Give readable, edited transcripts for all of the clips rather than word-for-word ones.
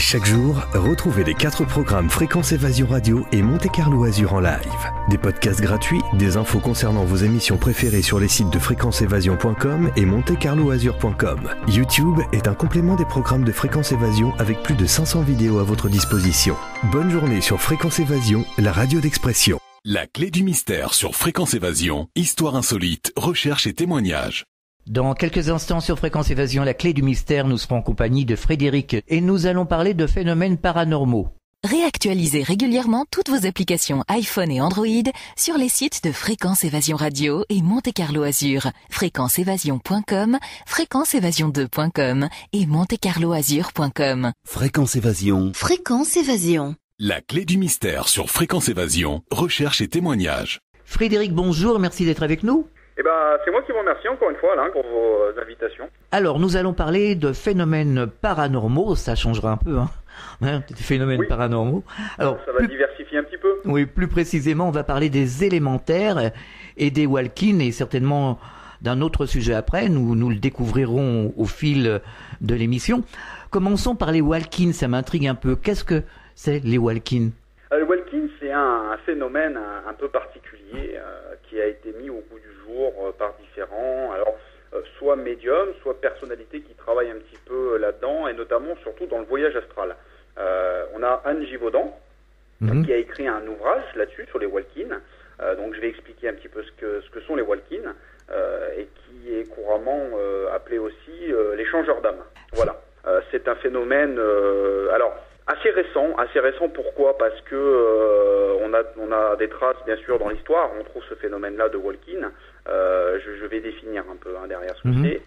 Chaque jour, retrouvez les 4 programmes Fréquence Évasion Radio et Monte Carlo Azur en live. Des podcasts gratuits, des infos concernant vos émissions préférées sur les sites de fréquenceévasion.com et montecarloazur.com. YouTube est un complément des programmes de Fréquence Évasion avec plus de 500 vidéos à votre disposition. Bonne journée sur Fréquence Évasion, la radio d'expression. La clé du mystère sur Fréquence Évasion, histoire insolite, recherche et témoignages. Dans quelques instants sur Fréquence Évasion, la clé du mystère, nous serons en compagnie de Frédéric et nous allons parler de phénomènes paranormaux. Réactualisez régulièrement toutes vos applications iPhone et Android sur les sites de Fréquence Évasion Radio et Monte Carlo Azur, fréquenceévasion.com, fréquenceévasion2.com et montecarloazur.com. Fréquence Évasion. Fréquence Évasion. La clé du mystère sur Fréquence Évasion, recherche et témoignages. Frédéric, bonjour, merci d'être avec nous. C'est moi qui vous remercie encore une fois Alain pour vos invitations. Alors, nous allons parler de phénomènes paranormaux, ça changera un peu, des phénomènes paranormaux. Alors, ça va diversifier un petit peu. Oui, plus précisément, on va parler des élémentaires et des walk-ins et certainement d'un autre sujet après, nous le découvrirons au fil de l'émission. Commençons par les walk-ins, ça m'intrigue un peu. Qu'est-ce que c'est les walk-ins ? Le walk-in, c'est un phénomène un peu particulier qui a été mis au goût du jour par différents, soit médiums, soit personnalités qui travaillent un petit peu là-dedans, et notamment surtout dans le voyage astral. On a Anne Givaudan, qui a écrit un ouvrage là-dessus, sur les walk-ins. Donc je vais expliquer un petit peu ce que sont les walk-ins, et qui est couramment appelé aussi les changeurs d'âme. Voilà. C'est un phénomène... Assez récent. Pourquoi ? Parce que on a des traces, bien sûr, dans l'histoire. On trouve ce phénomène-là de walk-in. Je vais définir un peu derrière ce que c'est.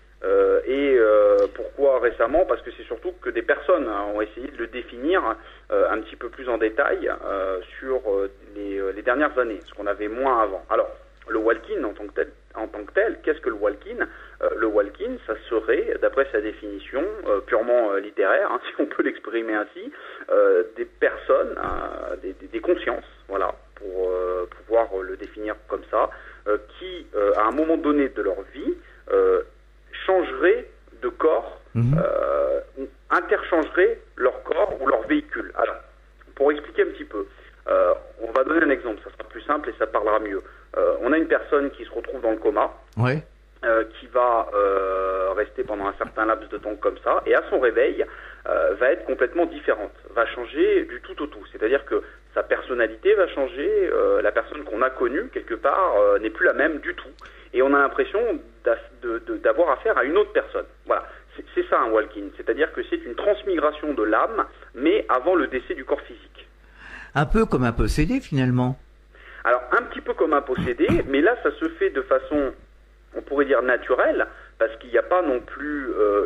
Pourquoi récemment ? Parce que c'est surtout que des personnes ont essayé de le définir un petit peu plus en détail sur les dernières années, ce qu'on avait moins avant. Alors, le walk-in en tant que tel, qu'est-ce que le walk-in ? Le walk-in, ça serait, d'après sa définition purement littéraire, si on peut l'exprimer ainsi, des personnes, des consciences, voilà, pour pouvoir le définir comme ça, qui, à un moment donné de leur vie, changeraient de corps, interchangeraient leur corps ou leur véhicule. Alors, pour expliquer un petit peu, on va donner un exemple, ça sera plus simple et ça parlera mieux. On a une personne qui se retrouve dans le coma, qui va rester pendant un certain laps de temps comme ça, et à son réveil, va être complètement différente, va changer du tout au tout. C'est-à-dire que sa personnalité va changer, la personne qu'on a connue, quelque part, n'est plus la même du tout. Et on a l'impression d'avoir affaire à une autre personne. Voilà, c'est ça un walk-in, c'est-à-dire que c'est une transmigration de l'âme, mais avant le décès du corps physique. Un peu comme un possédé, finalement. Alors, un petit peu comme un possédé, mais là, ça se fait de façon, on pourrait dire, naturelle, parce qu'il n'y a pas non plus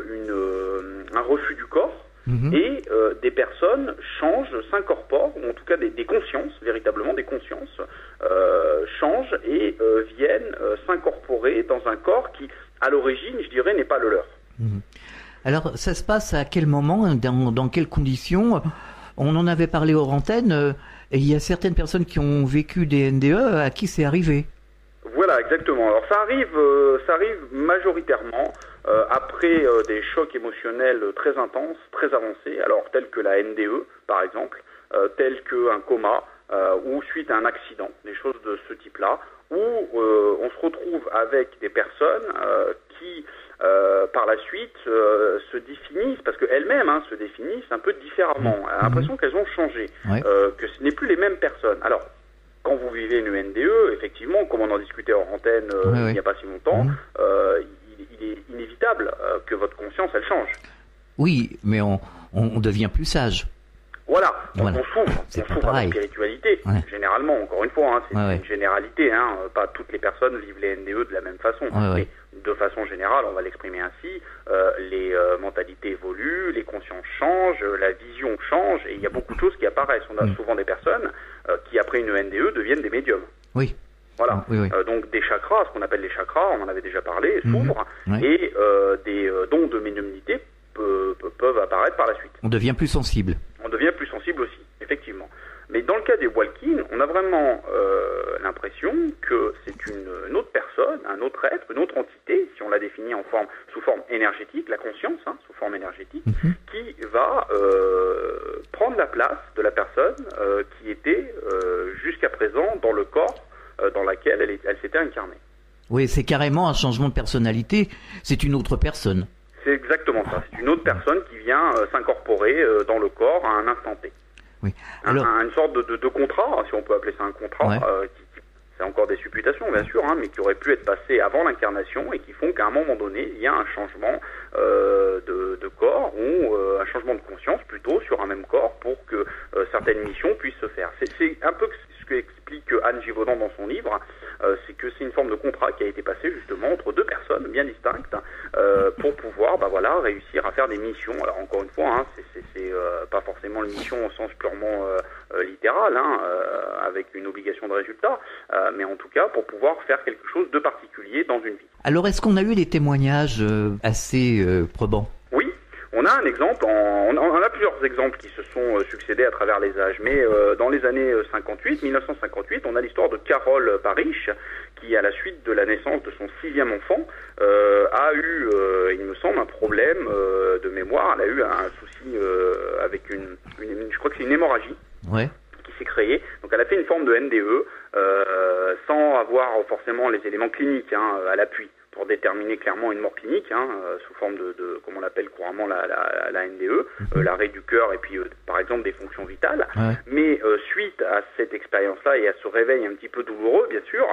un refus du corps, et des personnes changent, s'incorporent, ou en tout cas des consciences, véritablement des consciences, changent et viennent s'incorporer dans un corps qui, à l'origine, je dirais, n'est pas le leur. Alors, ça se passe à quel moment, dans quelles conditions ? On en avait parlé hors antenne, et il y a certaines personnes qui ont vécu des NDE à qui c'est arrivé. Voilà, exactement. Alors ça arrive majoritairement après des chocs émotionnels très intenses, très avancés, alors tels que la NDE par exemple, tels qu'un coma ou suite à un accident, des choses de ce type-là, où on se retrouve avec des personnes qui par la suite se définissent, parce qu'elles-mêmes se définissent un peu différemment. On a l'impression qu'elles ont changé, que ce n'est plus les mêmes personnes. Alors, quand vous vivez une NDE, effectivement, comme on en discutait hors antenne il n'y a pas si longtemps, il est inévitable que votre conscience, elle change. Oui, mais on devient plus sage. Voilà, donc on s'ouvre à la spiritualité, généralement, encore une fois, c'est une généralité, pas toutes les personnes vivent les NDE de la même façon, mais de façon générale, on va l'exprimer ainsi, les mentalités évoluent, les consciences changent, la vision change, et il y a beaucoup de choses qui apparaissent. On a souvent des personnes qui, après une NDE, deviennent des médiums. Oui. Voilà, donc des chakras, ce qu'on appelle les chakras, on en avait déjà parlé, s'ouvrent, et des dons de médiumnité peuvent apparaître par la suite. On devient plus sensible. On devient plus sensible aussi, effectivement. Mais dans le cas des Walk-in, on a vraiment l'impression que c'est une autre personne, un autre être, une autre entité, si on la définit sous forme énergétique, la conscience, sous forme énergétique, qui va prendre la place de la personne qui était jusqu'à présent dans le corps dans lequel elle s'était incarnée. Oui, c'est carrément un changement de personnalité, c'est une autre personne. C'est exactement ça, c'est une autre personne qui vient s'incorporer dans le corps à un instant T. Oui. Alors... une sorte de contrat, si on peut appeler ça un contrat, c'est encore des supputations bien sûr, mais qui aurait pu être passé avant l'incarnation et qui font qu'à un moment donné, il y a un changement de corps ou un changement de conscience plutôt sur un même corps pour que certaines missions puissent se faire. C'est un peu ce que explique Anne Givaudan dans son livre, c'est que c'est une forme de contrat qui a été passé justement entre deux personnes bien distinctes pour pouvoir réussir à faire des missions. Alors encore une fois, c'est pas forcément une mission au sens purement littéral, avec une obligation de résultat, mais en tout cas pour pouvoir faire quelque chose de particulier dans une vie. Alors est-ce qu'on a eu des témoignages assez probants ? Oui. On a un exemple, on a plusieurs exemples qui se sont succédés à travers les âges, mais dans les années 1958, on a l'histoire de Carole Parish, qui à la suite de la naissance de son 6e enfant, a eu, il me semble, un problème de mémoire. Elle a eu un souci avec je crois que c'est une hémorragie. Ouais. Qui s'est créée. Donc elle a fait une forme de NDE sans avoir forcément les éléments cliniques à l'appui pour déterminer clairement une mort clinique, sous forme de comme on l'appelle couramment la NDE, l'arrêt du cœur et puis par exemple des fonctions vitales. Ouais. Mais suite à cette expérience-là et à ce réveil un petit peu douloureux, bien sûr,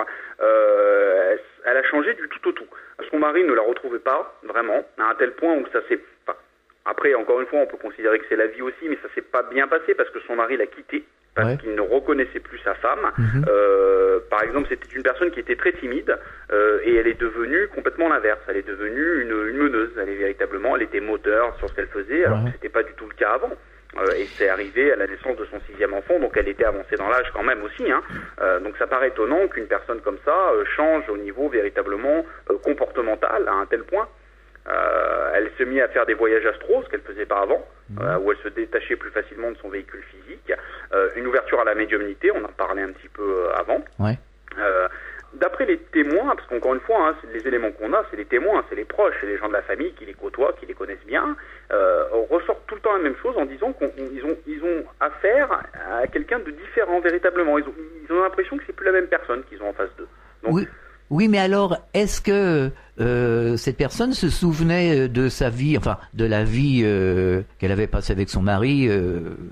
elle a changé du tout au tout. Son mari ne la retrouvait pas vraiment, à un tel point où ça s'est... Après, encore une fois, on peut considérer que c'est la vie aussi, mais ça s'est pas bien passé parce que son mari l'a quittée. Parce qu'il ne reconnaissait plus sa femme. Par exemple, c'était une personne qui était très timide et elle est devenue complètement l'inverse. Elle est devenue une meneuse. Elle était moteur sur ce qu'elle faisait, alors que c'était pas du tout le cas avant. Et c'est arrivé à la naissance de son 6e enfant, donc elle était avancée dans l'âge quand même aussi. Donc ça paraît étonnant qu'une personne comme ça change au niveau véritablement comportemental à un tel point. Elle se mit à faire des voyages astro, ce qu'elle faisait pas avant, où elle se détachait plus facilement de son véhicule physique. Une ouverture à la médiumnité, on en parlait un petit peu avant. Ouais. D'après les témoins, parce qu'encore une fois, les éléments qu'on a, c'est les témoins, c'est les proches, c'est les gens de la famille qui les côtoient, qui les connaissent bien, on ressort tout le temps la même chose en disant qu'ils ont affaire à quelqu'un de différent véritablement. Ils ont l'impression que c'est plus la même personne qu'ils ont en face d'eux. Donc, oui, mais alors, est-ce que cette personne se souvenait de sa vie, enfin, de la vie qu'elle avait passée avec son mari précédemment ?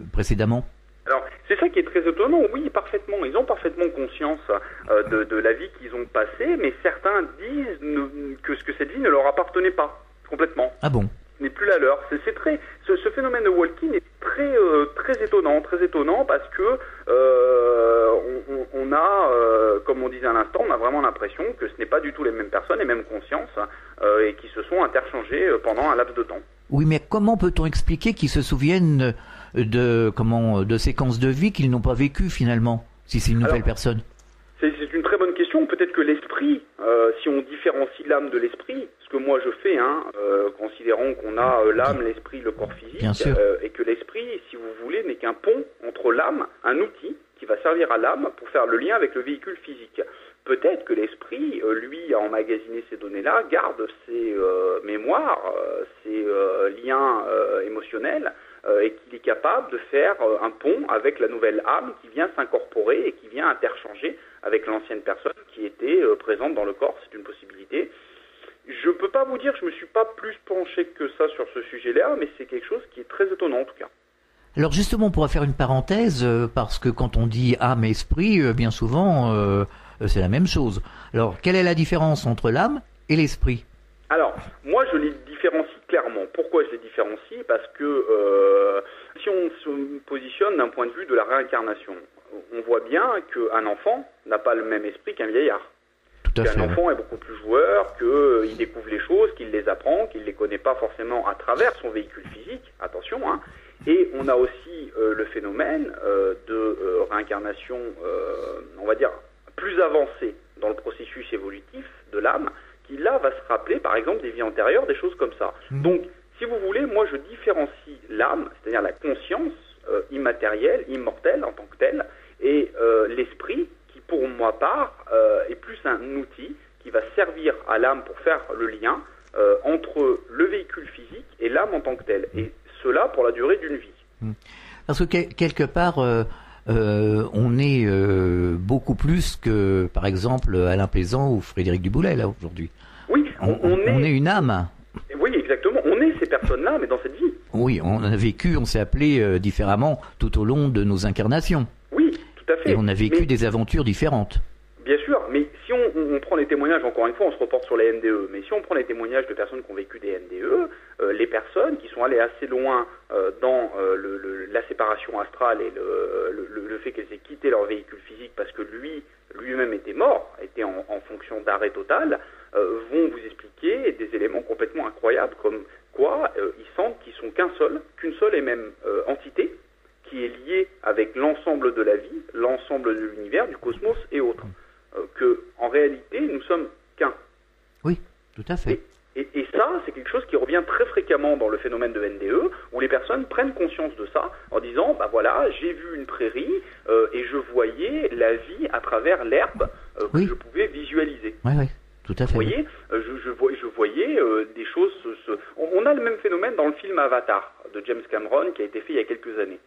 Alors, c'est ça qui est très étonnant, oui, parfaitement. Ils ont parfaitement conscience de la vie qu'ils ont passée, mais certains disent que cette vie ne leur appartenait pas, complètement. Ah bon ? N'est plus la leur. Ce phénomène de walk-in est très étonnant parce que on a, comme on disait à l'instant, on a vraiment l'impression que ce n'est pas du tout les mêmes personnes, les mêmes consciences, et qui se sont interchangées pendant un laps de temps. Oui, mais comment peut-on expliquer qu'ils se souviennent de séquences de vie qu'ils n'ont pas vécues finalement, si c'est une nouvelle personne ? C'est une très bonne question. Peut-être que l'esprit, si on différencie l'âme de l'esprit, ce que moi je fais, considérons qu'on a l'âme, l'esprit, le corps physique, et que l'esprit, si vous voulez, n'est qu'un pont entre l'âme, un outil qui va servir à l'âme pour faire le lien avec le véhicule physique. Peut-être que l'esprit, lui, a emmagasiné ces données-là, garde ses mémoires, ses liens émotionnels, et qu'il est capable de faire un pont avec la nouvelle âme qui vient s'incorporer et qui vient interchanger avec l'ancienne personne qui était présente dans le corps. C'est une possibilité. Je peux pas vous dire, je me suis pas plus penché que ça sur ce sujet-là, mais c'est quelque chose qui est très étonnant en tout cas. Alors justement, on pourrait faire une parenthèse, parce que quand on dit âme et esprit, bien souvent, c'est la même chose. Alors, quelle est la différence entre l'âme et l'esprit ? Alors, moi je les différencie clairement. Pourquoi je les différencie ? Parce que si on se positionne d'un point de vue de la réincarnation, on voit bien qu'un enfant n'a pas le même esprit qu'un vieillard. Qu'un enfant est beaucoup plus joueur, qu'il découvre les choses, qu'il les apprend, qu'il ne les connaît pas forcément à travers son véhicule physique, attention, Et on a aussi le phénomène de réincarnation, on va dire, plus avancé dans le processus évolutif de l'âme, qui là va se rappeler par exemple des vies antérieures, des choses comme ça. Donc, si vous voulez, moi je différencie l'âme, c'est-à-dire la conscience immatérielle, immatériel, immortel en tant que tel, et l'esprit qui, pour ma part, est plus un outil qui va servir à l'âme pour faire le lien entre le véhicule physique et l'âme en tant que tel, et cela pour la durée d'une vie. Parce que quelque part, on est beaucoup plus que, par exemple, Alain Plaisant ou Frédéric Duboulet, là, aujourd'hui. Oui, on est une âme. Oui, exactement. On est ces personnes-là, mais dans cette vie. Oui, on a vécu, on s'est appelé différemment tout au long de nos incarnations. Oui, tout à fait. Et on a vécu des aventures différentes. Bien sûr, mais si on prend les témoignages, encore une fois, on se reporte sur les NDE, mais si on prend les témoignages de personnes qui ont vécu des NDE, les personnes qui sont allées assez loin dans la séparation astrale et le fait qu'elles aient quitté leur véhicule physique parce que lui-même était mort, était en fonction d'arrêt total, vont vous expliquer des éléments complètement incroyables, comme quoi ils sentent qu'ils sont qu'une seule et même entité, qui est liée avec l'ensemble de la vie, l'ensemble de l'univers, du cosmos et autres. Que en réalité, nous sommes qu'un. Oui, tout à fait. Et ça, c'est quelque chose qui revient très fréquemment dans le phénomène de NDE, où les personnes prennent conscience de ça en disant, bah voilà, j'ai vu une prairie et je voyais la vie à travers l'herbe que je pouvais visualiser. Oui, oui, tout à fait. Vous voyez, je voyais des choses. On a le même phénomène dans le film Avatar de James Cameron qui a été fait il y a quelques années.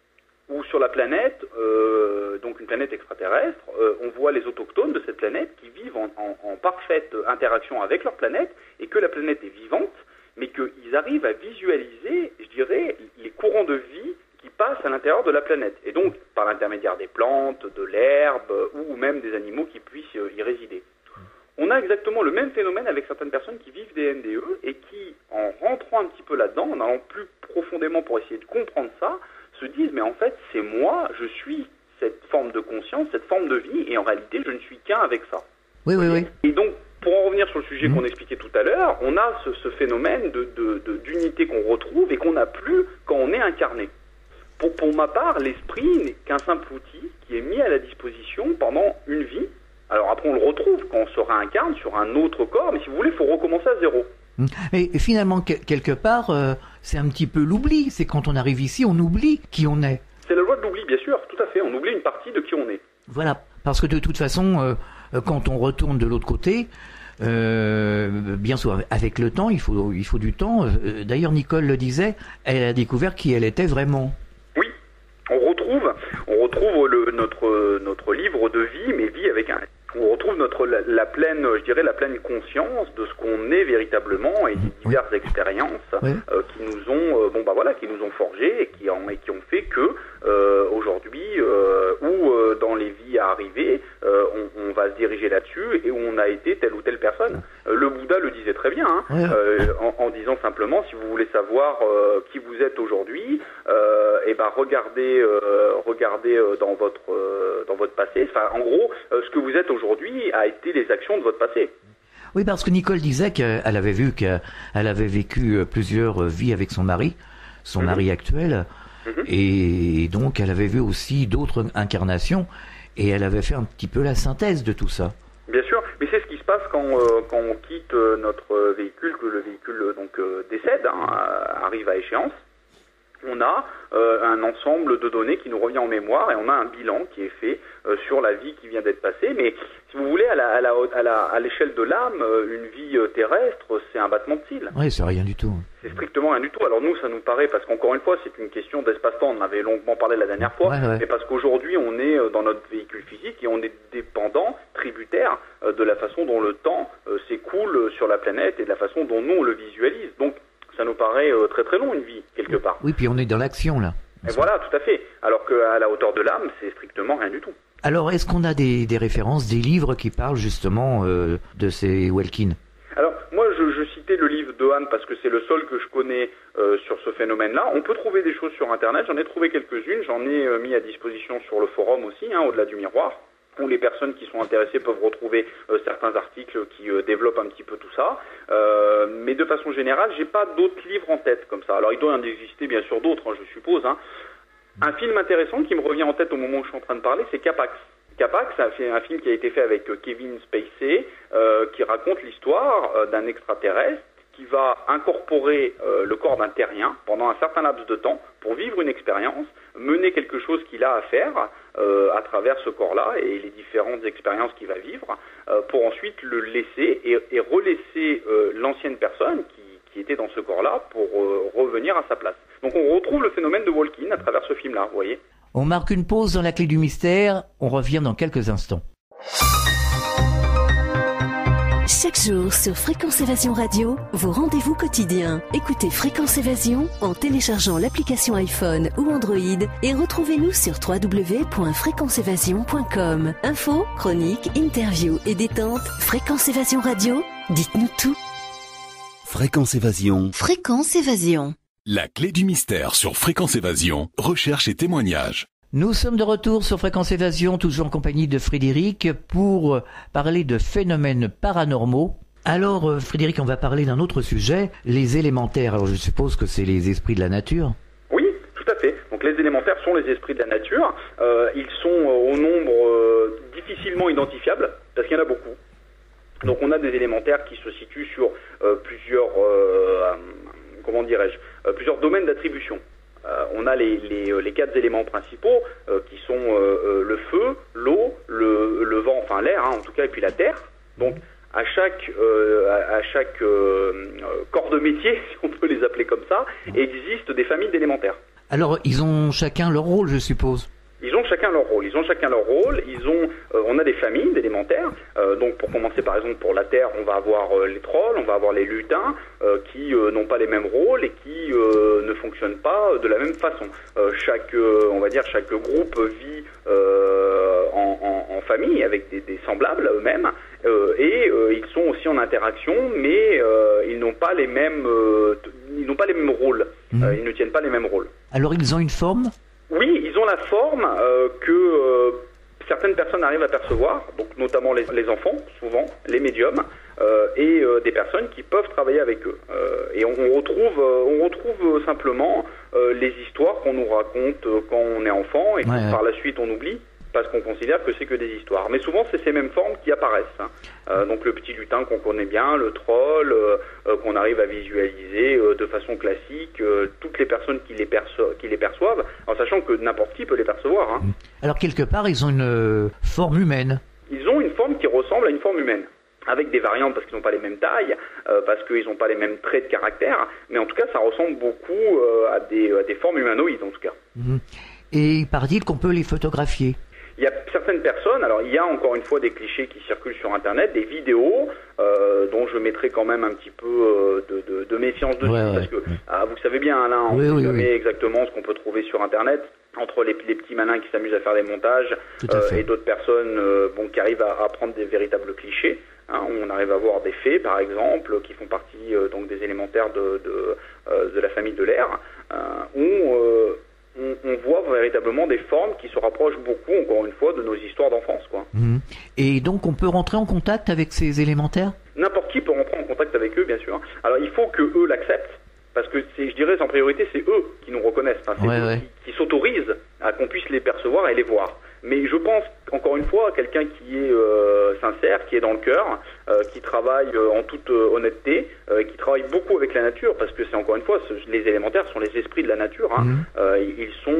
Où sur la planète, donc une planète extraterrestre, on voit les autochtones de cette planète qui vivent en parfaite interaction avec leur planète, et que la planète est vivante, mais qu'ils arrivent à visualiser, je dirais, les courants de vie qui passent à l'intérieur de la planète. Et donc, par l'intermédiaire des plantes, de l'herbe, ou même des animaux qui puissent y résider. On a exactement le même phénomène avec certaines personnes qui vivent des NDE, et qui, en rentrant un petit peu là-dedans, en allant plus profondément pour essayer de comprendre ça, se disent, mais en fait, c'est moi, je suis cette forme de conscience, cette forme de vie, et en réalité, je ne suis qu'un avec ça. Oui, oui, oui. Et donc, pour en revenir sur le sujet qu'on expliquait tout à l'heure, on a ce phénomène d'unité qu'on retrouve et qu'on n'a plus quand on est incarné. Pour ma part, l'esprit n'est qu'un simple outil qui est mis à la disposition pendant une vie. Alors après, on le retrouve quand on se réincarne sur un autre corps, mais si vous voulez, il faut recommencer à zéro. Mais finalement, quelque part, c'est un petit peu l'oubli. C'est quand on arrive ici, on oublie qui on est. C'est la loi de l'oubli, bien sûr, tout à fait. On oublie une partie de qui on est. Voilà, parce que de toute façon, quand on retourne de l'autre côté, bien sûr, avec le temps, il faut du temps. D'ailleurs, Nicole le disait, elle a découvert qui elle était vraiment. Oui, on retrouve notre livre de vie, mais vie avec un... On retrouve la pleine conscience de ce qu'on est véritablement et des diverses expériences qui nous ont qui nous ont forgés et qui ont fait que aujourd'hui ou dans les vies à arriver, on va se diriger là-dessus et où on a été telle ou telle personne. Le Bouddha le disait très bien, en disant simplement, si vous voulez savoir qui vous êtes aujourd'hui, regardez dans votre passé. Enfin, en gros, ce que vous êtes aujourd'hui a été les actions de votre passé. Oui, parce que Nicole disait qu'elle avait vécu plusieurs vies avec son mari actuel, et donc elle avait vu aussi d'autres incarnations, et elle avait fait un petit peu la synthèse de tout ça. Bien sûr, mais c'est ce qui se passe quand on quitte notre véhicule, que le véhicule décède, arrive à échéance. On a un ensemble de données qui nous revient en mémoire et on a un bilan qui est fait sur la vie qui vient d'être passée. Mais si vous voulez, à l'échelle de l'âme, une vie terrestre, c'est un battement de cils. Oui, c'est rien du tout. C'est strictement rien du tout. Alors nous, ça nous paraît, parce qu'encore une fois, c'est une question d'espace-temps. On en avait longuement parlé la dernière fois, mais parce qu'aujourd'hui, on est dans notre véhicule physique et on est dépendant, tributaire de la façon dont le temps s'écoule sur la planète et de la façon dont nous, on le visualise. Donc, ça nous paraît très très long, une vie, quelque part. Oui, puis on est dans l'action, là. Et voilà, tout à fait. Alors qu'à la hauteur de l'âme, c'est strictement rien du tout. Alors, est-ce qu'on a des références, des livres qui parlent justement de ces Welkin? Alors, moi, je citais le livre de Anne parce que c'est le seul que je connais sur ce phénomène-là. On peut trouver des choses sur Internet. J'en ai trouvé quelques-unes. J'en ai mis à disposition sur le forum aussi, au-delà du miroir, où les personnes qui sont intéressées peuvent retrouver certains articles qui développent un petit peu tout ça. Mais de façon générale, j'ai pas d'autres livres en tête comme ça. Alors, il doit en exister bien sûr d'autres, je suppose. Un film intéressant qui me revient en tête au moment où je suis en train de parler, c'est Capax. Capax, c'est un film qui a été fait avec Kevin Spacey, qui raconte l'histoire d'un extraterrestre qui va incorporer le corps d'un terrien pendant un certain laps de temps pour vivre une expérience, mener quelque chose qu'il a à faire à travers ce corps-là et les différentes expériences qu'il va vivre, pour ensuite le laisser et relaisser l'ancienne personne qui était dans ce corps-là pour revenir à sa place. Donc on retrouve le phénomène de walk-in à travers ce film-là, vous voyez. On marque une pause dans la clé du mystère, on revient dans quelques instants. Chaque jour sur Fréquence Évasion Radio, vos rendez-vous quotidiens. Écoutez Fréquence Évasion en téléchargeant l'application iPhone ou Android et retrouvez-nous sur www.fréquenceévasion.com. Infos, chroniques, interviews et détente. Fréquence Évasion Radio, dites-nous tout. Fréquence Évasion. Fréquence Évasion. La clé du mystère sur Fréquence Évasion, recherche et témoignages. Nous sommes de retour sur Fréquence Évasion, toujours en compagnie de Frédéric, pour parler de phénomènes paranormaux. Alors, Frédéric, on va parler d'un autre sujet, les élémentaires. Alors, je suppose que c'est les esprits de la nature. Oui, tout à fait. Donc, les élémentaires sont les esprits de la nature. Ils sont au nombre difficilement identifiables, parce qu'il y en a beaucoup. Donc, on a des élémentaires qui se situent sur plusieurs domaines d'attribution. On a les 4 éléments principaux qui sont le feu, l'eau, le vent, enfin l'air, en tout cas, et puis la terre. Donc à chaque corps de métier, si on peut les appeler comme ça, existent des familles d'élémentaires. Alors ils ont chacun leur rôle, je suppose. Ils ont chacun leur rôle. On a des familles d'élémentaires. Donc pour commencer par exemple pour la terre, on va avoir les trolls, on va avoir les lutins qui n'ont pas les mêmes rôles et qui ne fonctionnent pas de la même façon. Chaque groupe vit en famille avec des semblables eux-mêmes et ils sont aussi en interaction, mais ils n'ont pas les mêmes rôles. Ils ne tiennent pas les mêmes rôles. Alors ils ont une forme ? Oui, ils ont la forme que certaines personnes arrivent à percevoir, donc notamment les enfants, souvent, les médiums, et des personnes qui peuvent travailler avec eux. Et on retrouve simplement les histoires qu'on nous raconte quand on est enfant et que par la suite on oublie, parce qu'on considère que c'est que des histoires. Mais souvent, c'est ces mêmes formes qui apparaissent. Donc le petit lutin qu'on connaît bien, le troll, qu'on arrive à visualiser de façon classique, toutes les personnes qui les perçoivent, en sachant que n'importe qui peut les percevoir. Alors quelque part, ils ont une forme humaine. Ils ont une forme qui ressemble à une forme humaine, avec des variantes parce qu'ils n'ont pas les mêmes tailles, parce qu'ils n'ont pas les mêmes traits de caractère, mais en tout cas, ça ressemble beaucoup à des formes humanoïdes, en tout cas. Et paraît-il qu'on peut les photographier. Il y a certaines personnes, alors il y a encore une fois des clichés qui circulent sur Internet, des vidéos dont je mettrai quand même un petit peu de méfiance dessus, parce que vous savez bien, Alain, on ne sait jamais exactement ce qu'on peut trouver sur Internet, entre les petits malins qui s'amusent à faire des montages et d'autres personnes qui arrivent à prendre des véritables clichés. On arrive à voir des fées, par exemple, qui font partie donc des élémentaires de la famille de l'air, où on voit véritablement des formes qui se rapprochent beaucoup, encore une fois, de nos histoires d'enfance, quoi. Et donc on peut rentrer en contact avec ces élémentaires ? N'importe qui peut rentrer en contact avec eux, bien sûr. Alors il faut que eux l'acceptent, parce que je dirais en priorité, c'est eux qui nous reconnaissent, c'est eux qui s'autorisent à qu'on puisse les percevoir et les voir. Mais je pense, encore une fois, à quelqu'un qui est sincère, qui est dans le cœur, qui travaille en toute honnêteté, qui travaille beaucoup avec la nature, parce que c'est encore une fois, les élémentaires sont les esprits de la nature. Ils sont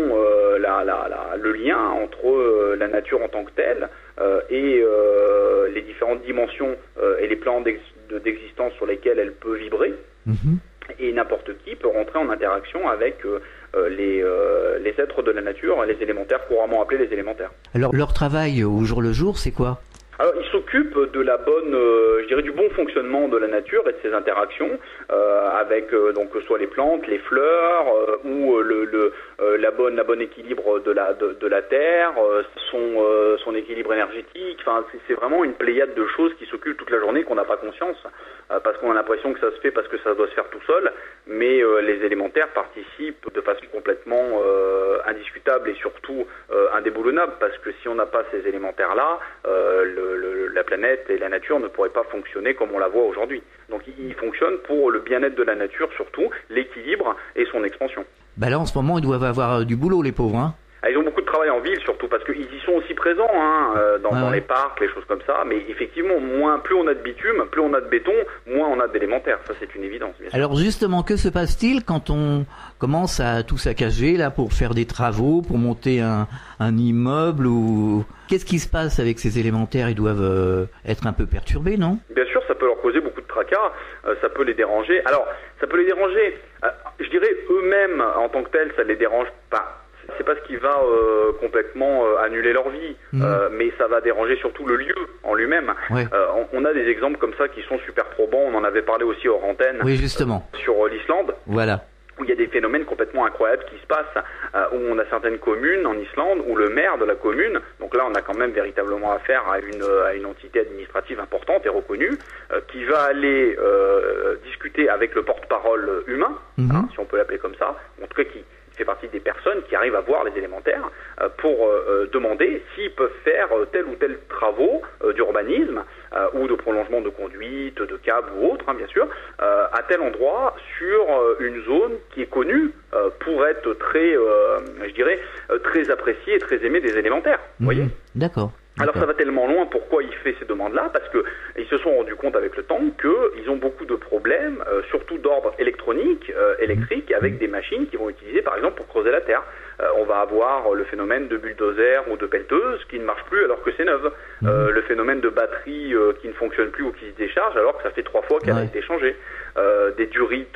le lien entre la nature en tant que telle et les différentes dimensions et les plans d'existence sur lesquels elle peut vibrer. Et n'importe qui peut rentrer en interaction avec les êtres de la nature, les élémentaires, couramment appelés les élémentaires. Alors leur travail au jour le jour, c'est quoi ? Alors, ils s'occupent de la bonne, du bon fonctionnement de la nature et de ses interactions avec donc soit les plantes, les fleurs ou la bonne équilibre de la terre, son équilibre énergétique. Enfin, c'est vraiment une pléiade de choses qui s'occupent toute la journée qu'on n'a pas conscience parce qu'on a l'impression que ça se fait parce que ça doit se faire tout seul. Mais les élémentaires participent de façon complètement indiscutable et surtout indéboulonnable parce que si on n'a pas ces élémentaires-là, la planète et la nature ne pourraient pas fonctionner comme on la voit aujourd'hui. Donc ils fonctionnent pour le bien-être de la nature surtout, l'équilibre et son expansion. Là en ce moment ils doivent avoir du boulot les pauvres, hein. Ils ont beaucoup de travail travaillent en ville surtout, parce qu'ils y sont aussi présents, dans les parcs, les choses comme ça, mais effectivement, plus on a de bitume, plus on a de béton, moins on a d'élémentaire, ça c'est une évidence. Bien sûr. Alors justement, que se passe-t-il quand on commence à tout saccager là pour faire des travaux, pour monter un immeuble ou qu'est-ce qui se passe avec ces élémentaires? Ils doivent être un peu perturbés, non? Bien sûr, ça peut leur causer beaucoup de tracas, ça peut les déranger. Alors, ça peut les déranger, je dirais eux-mêmes en tant que tels, ça les dérange pas. C'est pas ce qui va complètement annuler leur vie, mais ça va déranger surtout le lieu en lui-même. Ouais. On a des exemples comme ça qui sont super probants, on en avait parlé aussi hors antenne. Oui, justement. Sur l'Islande. Voilà. Où il y a des phénomènes complètement incroyables qui se passent, où on a certaines communes en Islande, où le maire de la commune, donc là on a quand même véritablement affaire à une entité administrative importante et reconnue, qui va aller discuter avec le porte-parole humain, si on peut l'appeler comme ça, en tout cas qui fait partie des personnes qui arrivent à voir les élémentaires pour demander s'ils peuvent faire tel ou tel travaux d'urbanisme ou de prolongement de conduite, de câbles ou autre, bien sûr, à tel endroit sur une zone qui est connue pour être très, je dirais, très appréciée et très aimée des élémentaires. Vous voyez ? D'accord. Alors ça va tellement loin, pourquoi il fait ces demandes-là? Parce qu'ils se sont rendus compte avec le temps qu'ils ont beaucoup de problèmes, surtout d'ordre électronique, électrique, avec des machines qui vont utiliser par exemple pour creuser la terre. On va avoir le phénomène de bulldozer ou de pelleteuse qui ne marche plus alors que c'est neuf. Le phénomène de batterie qui ne fonctionne plus ou qui se décharge alors que ça fait 3 fois qu'elle a été changée. Des durites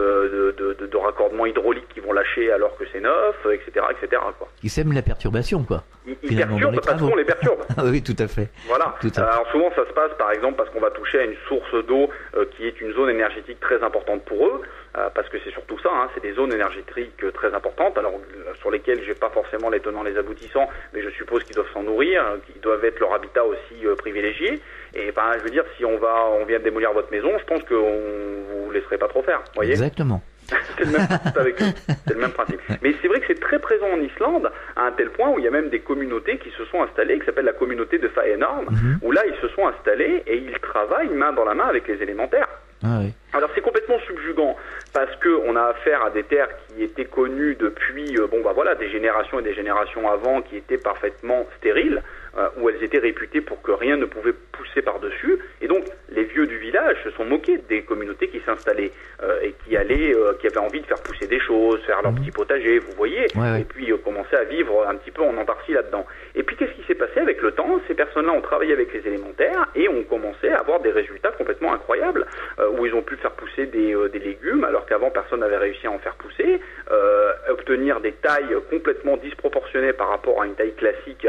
de raccordement hydraulique qui vont lâcher alors que c'est neuf, etc. quoi. Ils sèment la perturbation, quoi. Ils perturbent parce qu'on les perturbe. Oui, tout à fait. Voilà. Alors souvent ça se passe par exemple parce qu'on va toucher à une source d'eau qui est une zone énergétique très importante pour eux, parce que c'est surtout ça, c'est des zones énergétiques très importantes, alors sur lesquelles j'ai pas forcément les tenants les aboutissants, mais je suppose qu'ils doivent s'en nourrir, qu'ils doivent être leur habitat aussi privilégié. Et je veux dire, si on vient de démolir votre maison, je pense qu'on vous laisserait pas trop faire, voyez. Exactement. C'est le même principe avec eux. C'est le même principe. Mais c'est vrai que c'est très présent en Islande, à un tel point où il y a même des communautés qui se sont installées, qui s'appellent la communauté de Fëanor, où là ils se sont installés et ils travaillent main dans la main avec les élémentaires. Ah oui. Alors c'est complètement subjugant parce que on a affaire à des terres qui étaient connues depuis des générations et des générations avant, qui étaient parfaitement stériles, où elles étaient réputées pour que rien ne pouvait pousser par-dessus, et donc les vieux du village se sont moqués des communautés qui s'installaient et qui avaient envie de faire pousser des choses, faire leur petit potager, vous voyez, et puis commencer à vivre un petit peu en autarcie là-dedans. Et puis qu'est-ce qui s'est passé avec le temps? Ces personnes-là ont travaillé avec les élémentaires et ont commencé à avoir des résultats complètement incroyables, où ils ont pu faire pousser des légumes alors qu'avant personne n'avait réussi à en faire pousser, obtenir des tailles complètement disproportionnées par rapport à une taille classique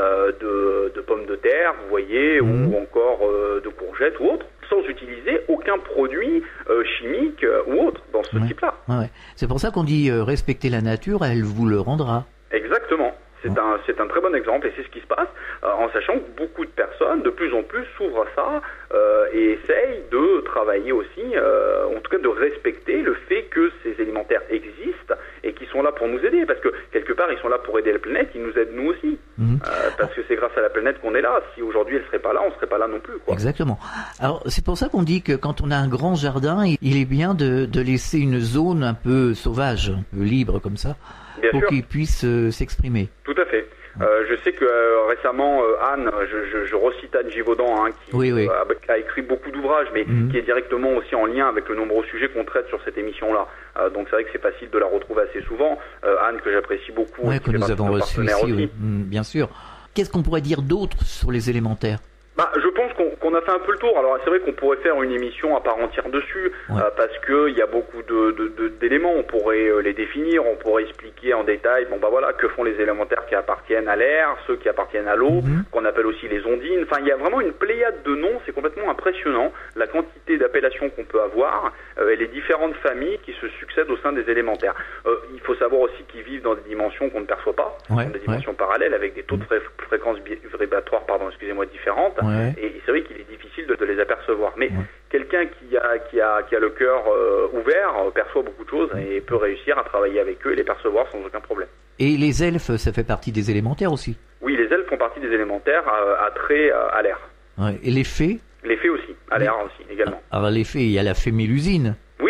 de pommes de terre, vous voyez, ou encore de courgettes ou autre, sans utiliser aucun produit chimique ou autre dans ce type-là. Ouais. C'est pour ça qu'on dit respecter la nature, elle vous le rendra. Exactement. C'est un très bon exemple et c'est ce qui se passe en sachant que beaucoup de personnes de plus en plus s'ouvrent à ça et essayent de travailler aussi, en tout cas de respecter le fait que ces élémentaires existent et qu'ils sont là pour nous aider, parce que quelque part ils sont là pour aider la planète, ils nous aident nous aussi, parce que c'est grâce à la planète qu'on est là. Si aujourd'hui elle serait pas là, on serait pas là non plus, quoi. Exactement. Alors c'est pour ça qu'on dit que quand on a un grand jardin, il est bien de laisser une zone un peu sauvage, un peu libre comme ça, pour qu'il puisse s'exprimer. Tout à fait. Je sais que récemment, Anne, je recite Anne Givaudan, qui a écrit beaucoup d'ouvrages, mais qui est directement aussi en lien avec le nombreux sujets qu'on traite sur cette émission-là. Donc c'est vrai que c'est facile de la retrouver assez souvent. Anne, que j'apprécie beaucoup. Oui, que nous avons reçu ici, bien sûr. Qu'est-ce qu'on pourrait dire d'autre sur les élémentaires ? Je pense qu'on a fait un peu le tour. Alors c'est vrai qu'on pourrait faire une émission à part entière dessus, parce que il y a beaucoup d'éléments. On pourrait les définir, on pourrait expliquer en détail. Que font les élémentaires qui appartiennent à l'air, ceux qui appartiennent à l'eau, qu'on appelle aussi les ondines. Enfin, il y a vraiment une pléiade de noms. C'est complètement impressionnant la quantité d'appellations qu'on peut avoir et les différentes familles qui se succèdent au sein des élémentaires. Il faut savoir aussi qu'ils vivent dans des dimensions qu'on ne perçoit pas, des dimensions parallèles avec des taux de fréquence vibratoires, différentes. Et c'est vrai qu'il est difficile de les apercevoir. Mais quelqu'un qui a le cœur ouvert perçoit beaucoup de choses et peut réussir à travailler avec eux et les percevoir sans aucun problème. Et les elfes, ça fait partie des élémentaires aussi? Oui, les elfes font partie des élémentaires à trait à l'air. Et les fées? Les fées aussi, à l'air aussi, également. Alors les fées, il y a la fée Mélusine. Oui, bien sûr.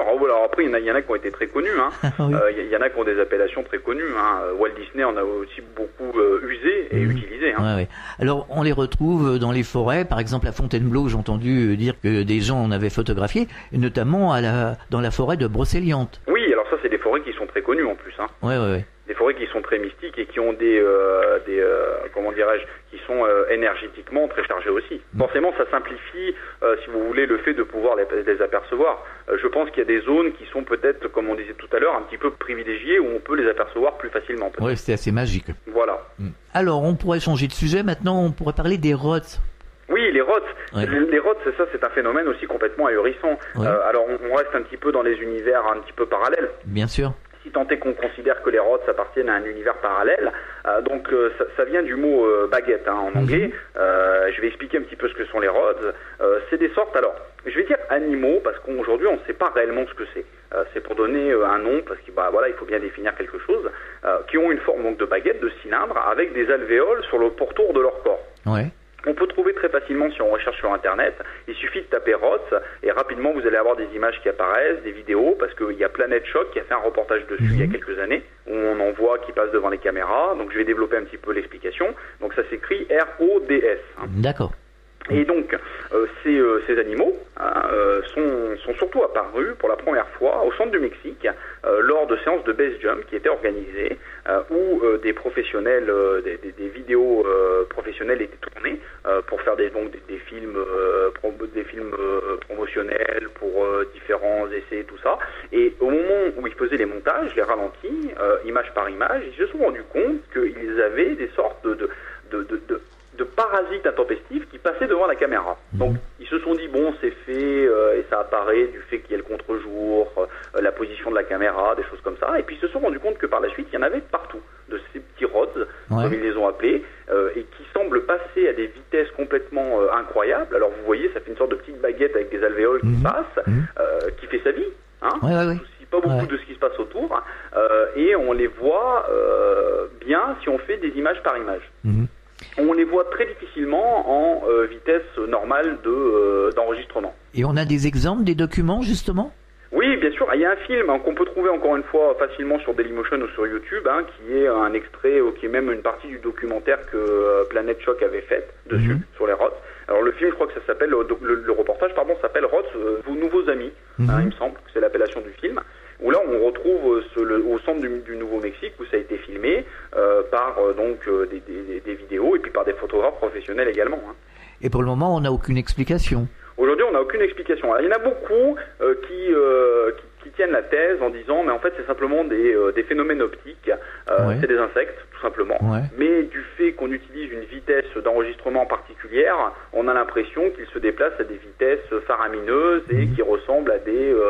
alors après, il y en a qui ont été très connus. Oui. Il y en a qui ont des appellations très connues. Walt Disney en a aussi beaucoup usé et utilisé. Ouais. Alors, on les retrouve dans les forêts. Par exemple, à Fontainebleau, j'ai entendu dire que des gens en avaient photographié, et notamment dans la forêt de Brocéliande. Oui, alors ça, c'est des forêts qui sont très connues en plus. Ouais. Des forêts qui sont très mystiques et qui ont comment dirais-je, qui sont énergétiquement très chargées aussi. Forcément, ça simplifie, si vous voulez, le fait de pouvoir les apercevoir. Je pense qu'il y a des zones qui sont peut-être, comme on disait tout à l'heure, un petit peu privilégiées où on peut les apercevoir plus facilement. Ouais, c'est assez magique. Voilà. Alors, on pourrait changer de sujet. Maintenant, on pourrait parler des rots. Oui, les rots. Ouais. Les rots, c'est un phénomène aussi complètement ahurissant. Ouais. Alors, on reste un petit peu dans les univers un petit peu parallèles. Bien sûr. Si tant est qu'on considère que les rods appartiennent à un univers parallèle, donc ça vient du mot baguette en anglais. Je vais expliquer un petit peu ce que sont les rods. C'est des sortes, alors, je vais dire animaux, parce qu'aujourd'hui on ne sait pas réellement ce que c'est. C'est pour donner un nom, parce qu'il il faut bien définir quelque chose, qui ont une forme donc de baguette, de cylindre, avec des alvéoles sur le pourtour de leur corps. Ouais. On peut trouver très facilement si on recherche sur Internet. Il suffit de taper rots et rapidement vous allez avoir des images qui apparaissent, des vidéos, parce qu'il y a Planète Choc qui a fait un reportage dessus il y a quelques années, où on en voit qui passent devant les caméras. Donc je vais développer un petit peu l'explication. Donc ça s'écrit RODS. D'accord. Et donc, ces animaux sont surtout apparus pour la première fois au centre du Mexique lors de séances de base jump qui étaient organisées où des professionnels, des vidéos professionnelles étaient tournées pour faire des films promotionnels pour différents essais et tout ça. Et au moment où ils faisaient les montages, les ralentis, image par image, ils se sont rendus compte qu'ils avaient des sortes de parasites intempestifs qui passaient devant la caméra. Donc ils se sont dit bon, c'est fait et ça apparaît du fait qu'il y a le contre-jour, la position de la caméra, des choses comme ça. Et puis ils se sont rendus compte que par la suite il y en avait partout de ces petits rods, comme ils les ont appelés, et qui semblent passer à des vitesses complètement incroyables. Alors vous voyez, ça fait une sorte de petite baguette avec des alvéoles qui passent, qui fait sa vie. Ouais. Pas beaucoup de ce qui se passe autour, et on les voit bien si on fait des images par image. On les voit très difficilement en vitesse normale d'enregistrement. Et on a des exemples, des documents, justement ? Oui, bien sûr. Il y a un film qu'on peut trouver encore une fois facilement sur Dailymotion ou sur YouTube, qui est un extrait, qui est même une partie du documentaire que Planète Choc avait fait dessus, sur les rots. Alors le film, je crois que ça s'appelle, le reportage, s'appelle Rots, vos nouveaux amis, il me semble que c'est l'appellation du film. Où là on retrouve au centre du Nouveau-Mexique où ça a été filmé par des vidéos et puis par des photographes professionnels également. Et pour le moment on n'a aucune explication. Aujourd'hui on n'a aucune explication. Alors, il y en a beaucoup qui tiennent la thèse en disant mais en fait c'est simplement des phénomènes optiques, c'est des insectes tout simplement, mais du fait qu'on utilise une vitesse d'enregistrement particulière, on a l'impression qu'ils se déplacent à des vitesses faramineuses et qui ressemblent à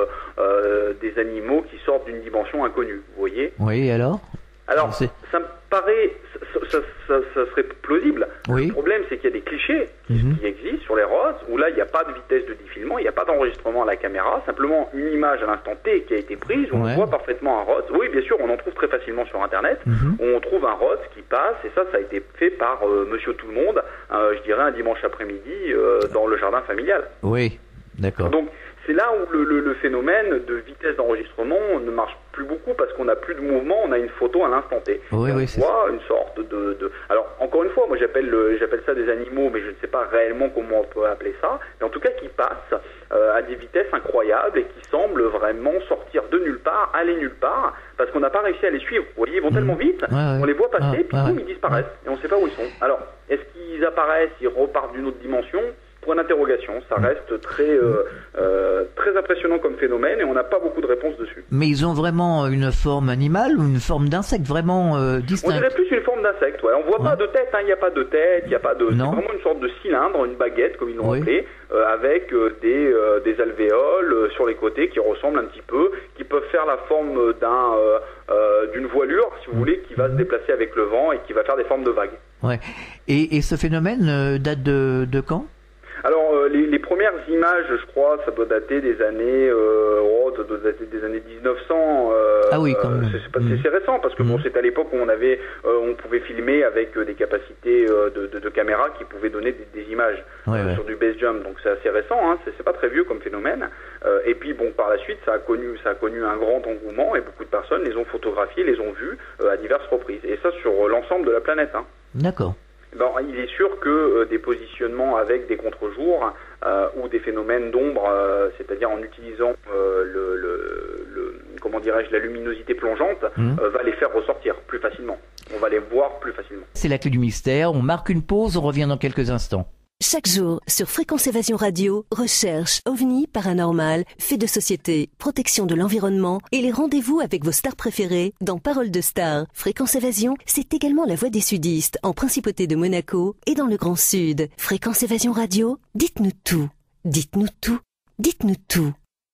des animaux qui sortent d'une dimension inconnue, vous voyez. Oui, alors ça me paraît, ça serait plausible. Oui. Le problème, c'est qu'il y a des clichés qui existent sur les rods, où là, il n'y a pas de vitesse de défilement, il n'y a pas d'enregistrement à la caméra, simplement une image à l'instant T qui a été prise, où on voit parfaitement un rod. Oui, bien sûr, on en trouve très facilement sur Internet, où on trouve un rod qui passe, et ça a été fait par Monsieur Tout-le-Monde, je dirais un dimanche après-midi, dans le jardin familial. Oui, d'accord. Donc, c'est là où le phénomène de vitesse d'enregistrement ne marche plus beaucoup parce qu'on n'a plus de mouvement, on a une photo à l'instant T. Oui, on voit une sorte de... Alors, encore une fois, moi j'appelle ça des animaux, mais je ne sais pas réellement comment on peut appeler ça, mais en tout cas qui passent à des vitesses incroyables et qui semblent vraiment sortir de nulle part, aller nulle part, parce qu'on n'a pas réussi à les suivre. Vous voyez, ils vont tellement vite, on les voit passer, puis boum, ils disparaissent, et on ne sait pas où ils sont. Alors, est-ce qu'ils apparaissent, ils repartent d'une autre dimension ? Point d'interrogation, ça reste très impressionnant comme phénomène et on n'a pas beaucoup de réponses dessus. Mais ils ont vraiment une forme animale ou une forme d'insecte vraiment distincte? On dirait plus une forme d'insecte, On voit pas de tête, il n'y a pas de tête, il n'y a pas de... C'est vraiment une sorte de cylindre, une baguette comme ils l'ont appelé, avec des alvéoles sur les côtés qui ressemblent un petit peu, qui peuvent faire la forme d'une voilure, si vous voulez, qui va se déplacer avec le vent et qui va faire des formes de vagues. Ouais. Et ce phénomène date de quand ? Alors, les premières images, je crois, ça doit dater des années, ça doit dater des années 1900. Ah oui, quand même. C'est récent parce que bon, c'est à l'époque où on pouvait filmer avec des capacités de caméra qui pouvaient donner des images sur du base jump. Donc c'est assez récent, hein, c'est pas très vieux comme phénomène. Et puis bon, par la suite, ça a connu un grand engouement et beaucoup de personnes les ont photographiés, les ont vus à diverses reprises. Et ça sur l'ensemble de la planète. Hein. D'accord. Ben, il est sûr que des positionnements avec des contre-jours ou des phénomènes d'ombre, c'est-à-dire en utilisant comment dirais-je, la luminosité plongeante, va les faire ressortir plus facilement. On va les voir plus facilement. C'est la clé du mystère. On marque une pause, on revient dans quelques instants. Chaque jour, sur Fréquence Évasion Radio, recherche, ovni, paranormal, faits de société, protection de l'environnement et les rendez-vous avec vos stars préférées dans Paroles de Stars. Fréquence Évasion, c'est également la voix des sudistes en Principauté de Monaco et dans le Grand Sud. Fréquence Évasion Radio, dites-nous tout. Dites-nous tout. Dites-nous tout.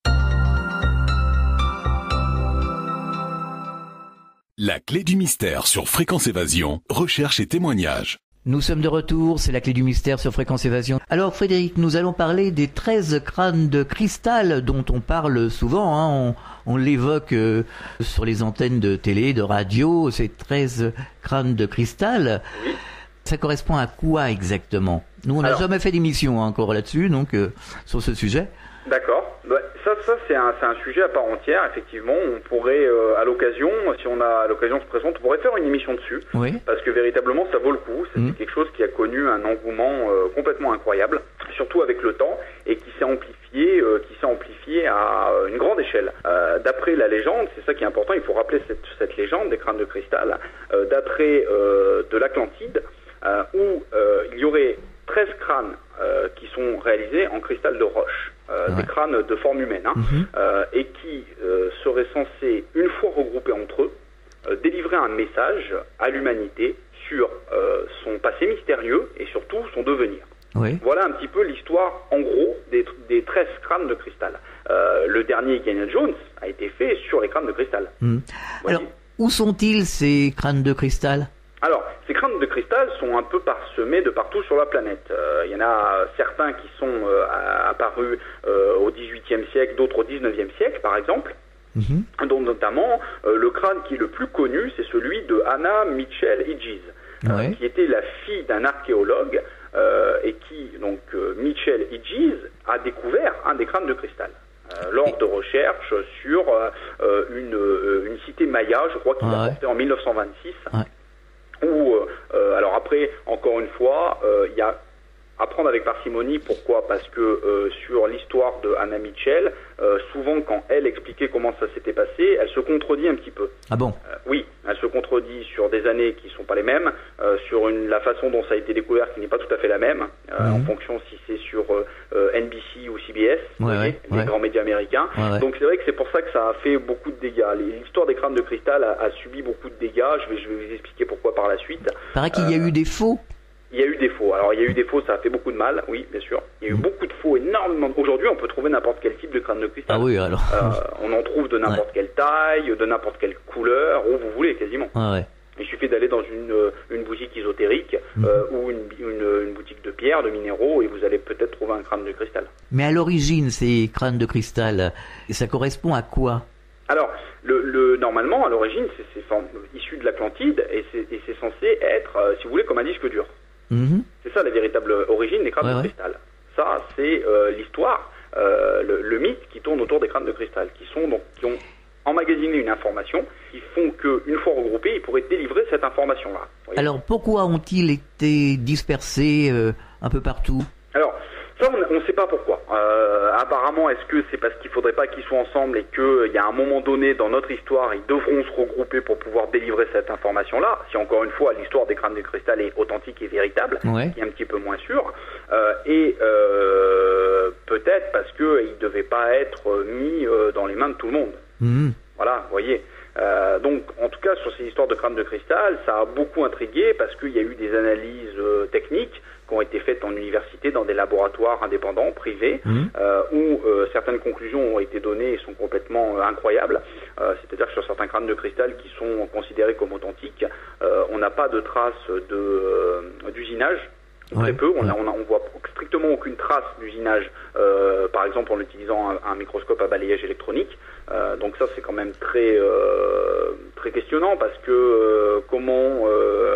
La clé du mystère sur Fréquence Évasion, recherche et témoignages. Nous sommes de retour, c'est la clé du mystère sur Fréquence Évasion. Alors Frédéric, nous allons parler des 13 crânes de cristal dont on parle souvent, hein. On l'évoque sur les antennes de télé, de radio, ces 13 crânes de cristal. Oui. Ça correspond à quoi exactement? Nous, on n'a jamais fait d'émission encore là-dessus, donc sur ce sujet. D'accord. Ça c'est un sujet à part entière, effectivement. On pourrait, à l'occasion, si on a l'occasion se présente, on pourrait faire une émission dessus. Oui. Parce que véritablement, ça vaut le coup. C'est quelque chose qui a connu un engouement complètement incroyable, surtout avec le temps, et qui s'est amplifié à une grande échelle. D'après la légende, c'est ça qui est important, il faut rappeler cette légende des crânes de cristal, d'après de l'Atlantide, où il y aurait 13 crânes qui sont réalisés en cristal de roche. Des crânes de forme humaine, et qui seraient censés, une fois regroupés entre eux, délivrer un message à l'humanité sur son passé mystérieux et surtout son devenir. Oui. Voilà un petit peu l'histoire, en gros, des 13 crânes de cristal. Le dernier Indiana Jones a été fait sur les crânes de cristal. Alors, où sont-ils ces crânes de cristal ? Alors, ces crânes de cristal sont un peu parsemés de partout sur la planète. Il y en a certains qui sont apparus au XVIIIe siècle, d'autres au XIXe siècle, par exemple. Dont notamment le crâne qui est le plus connu, c'est celui de Anna Mitchell Hedges, qui était la fille d'un archéologue et qui, donc, Mitchell Hedges, a découvert un des crânes de cristal. Lors de recherches sur une cité maya, je crois qu'il a porté en 1926. Où, alors après, encore une fois, il y a à prendre avec parcimonie. Pourquoi ? Parce que sur l'histoire de Anna Mitchell, souvent quand elle expliquait comment ça s'était passé, elle se contredit un petit peu. Ah bon ? Oui, elle se contredit sur des années qui ne sont pas les mêmes, sur la façon dont ça a été découvert qui n'est pas tout à fait la même, en fonction si c'est sur NBC ou CBS, les grands médias américains. Donc c'est vrai que c'est pour ça que ça a fait beaucoup de dégâts. L'histoire des crânes de cristal a subi beaucoup de dégâts. Je vais vous expliquer pourquoi par la suite. Il paraît qu'il y a eu des faux. Il y a eu des faux. Alors, il y a eu des faux, ça a fait beaucoup de mal, oui, bien sûr. Il y a eu beaucoup de faux, énormément. Aujourd'hui, on peut trouver n'importe quel type de crâne de cristal. Ah oui, alors. On en trouve de n'importe quelle taille, de n'importe quelle couleur, où vous voulez, quasiment. Il suffit d'aller dans une boutique ésotérique ou une boutique de pierres, de minéraux, et vous allez peut-être trouver un crâne de cristal. Mais à l'origine, ces crânes de cristal, ça correspond à quoi ? Alors, normalement, à l'origine, c'est issu de l'Atlantide, et c'est censé être, si vous voulez, comme un disque dur. C'est ça la véritable origine des crânes de cristal. Ça, c'est l'histoire, le mythe qui tourne autour des crânes de cristal, qui ont emmagasiné une information, qui font qu'une fois regroupés, ils pourraient délivrer cette information-là. Alors, pourquoi ont-ils été dispersés un peu partout ? Alors, ça, on ne sait pas pourquoi. Apparemment, est-ce que c'est parce qu'il ne faudrait pas qu'ils soient ensemble et qu'il y a un moment donné dans notre histoire, ils devront se regrouper pour pouvoir délivrer cette information-là. Si encore une fois, l'histoire des crânes de cristal est authentique et véritable, qui est un petit peu moins sûr. Et peut-être parce qu'il ne devait pas être mis dans les mains de tout le monde. Voilà, vous voyez. Donc, en tout cas, sur ces histoires de crânes de cristal, ça a beaucoup intrigué parce qu'il y a eu des analyses techniques qui ont été faites en université, dans des laboratoires indépendants, privés, où certaines conclusions ont été données et sont complètement incroyables. C'est-à-dire que sur certains crânes de cristal qui sont considérés comme authentiques, on n'a pas de traces d'usinage, très peu. On voit strictement strictement aucune trace d'usinage, par exemple en utilisant un microscope à balayage électronique. Donc ça c'est quand même très questionnant, parce que comment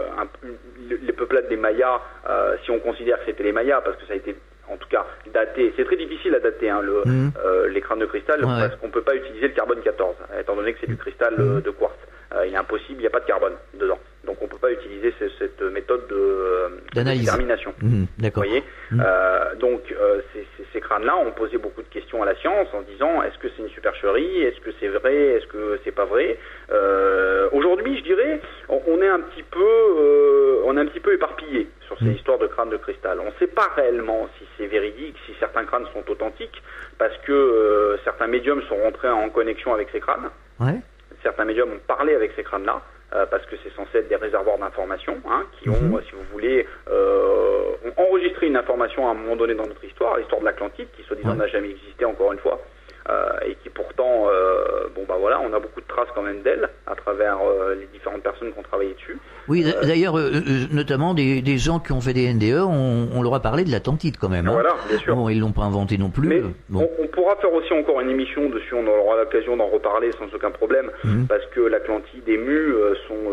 les peuplades des Mayas, si on considère que c'était les Mayas, parce que ça a été en tout cas daté, c'est très difficile à dater les crânes de cristal, parce qu'on peut pas utiliser le carbone 14, étant donné que c'est du cristal de quartz. Il est impossible, il n'y a pas de carbone dedans. Donc on peut pas utiliser cette méthode de détermination. D'accord. Vous voyez, donc ces crânes-là ont posé beaucoup de questions à la science en disant est-ce que c'est une supercherie, est-ce que c'est vrai, est-ce que c'est pas vrai. Aujourd'hui, je dirais, on est un petit peu éparpillé sur ces histoires de crânes de cristal. On ne sait pas réellement si c'est véridique, si certains crânes sont authentiques, parce que certains médiums sont rentrés en connexion avec ces crânes. Ouais. Certains médiums ont parlé avec ces crânes-là, parce que c'est censé être des réservoirs d'informations, qui ont, si vous voulez, ont enregistré une information à un moment donné dans notre histoire, l'histoire de l'Atlantide, qui soi-disant n'a jamais existé, encore une fois, et qui pourtant, on a beaucoup de traces quand même d'elle, à travers les différentes personnes qui ont travaillé dessus. Oui, d'ailleurs, notamment des gens qui ont fait des NDE, on leur a parlé de l'Atlantide quand même. Voilà, bien sûr. Bon, ils l'ont pas inventé non plus. Mais bon. on pourra faire aussi encore une émission dessus, on aura l'occasion d'en reparler sans aucun problème, parce que l'Atlantide et Mu sont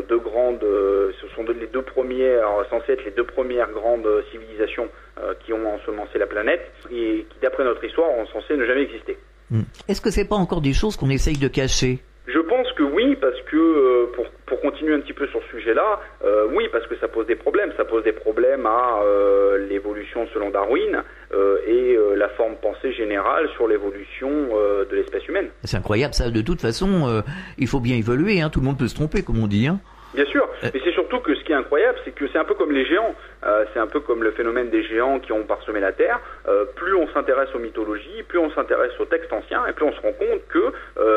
les deux premières, censées être les deux premières grandes civilisations qui ont ensemencé la planète, et qui, d'après notre histoire, ont censé ne jamais exister. Est-ce que c'est pas encore des choses qu'on essaye de cacher ? Je pense que oui, parce que pour continuer un petit peu sur ce sujet-là, oui, parce que ça pose des problèmes. Ça pose des problèmes à l'évolution selon Darwin et la forme pensée générale sur l'évolution de l'espèce humaine. C'est incroyable ça. De toute façon, il faut bien évoluer. Tout le monde peut se tromper, comme on dit. Bien sûr, mais c'est surtout que ce qui est incroyable, c'est que c'est un peu comme les géants, c'est un peu comme le phénomène des géants qui ont parsemé la Terre. Plus on s'intéresse aux mythologies, plus on s'intéresse aux textes anciens, et plus on se rend compte que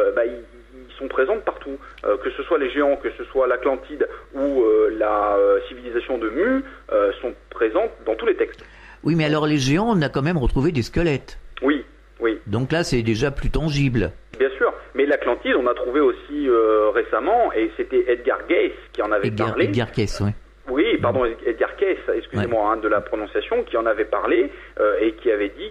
ils sont présents partout. Que ce soit les géants, que ce soit l'Atlantide ou la civilisation de Mu, sont présentes dans tous les textes. Oui, mais alors les géants, on a quand même retrouvé des squelettes. Oui. Donc là, c'est déjà plus tangible. Bien sûr, mais l'Atlantide, on a trouvé aussi récemment, et c'était Edgar Cayce qui en avait parlé. Edgar Cayce, oui. Oui, pardon, Edgar Cayce, excusez-moi de la prononciation, qui en avait parlé et qui avait dit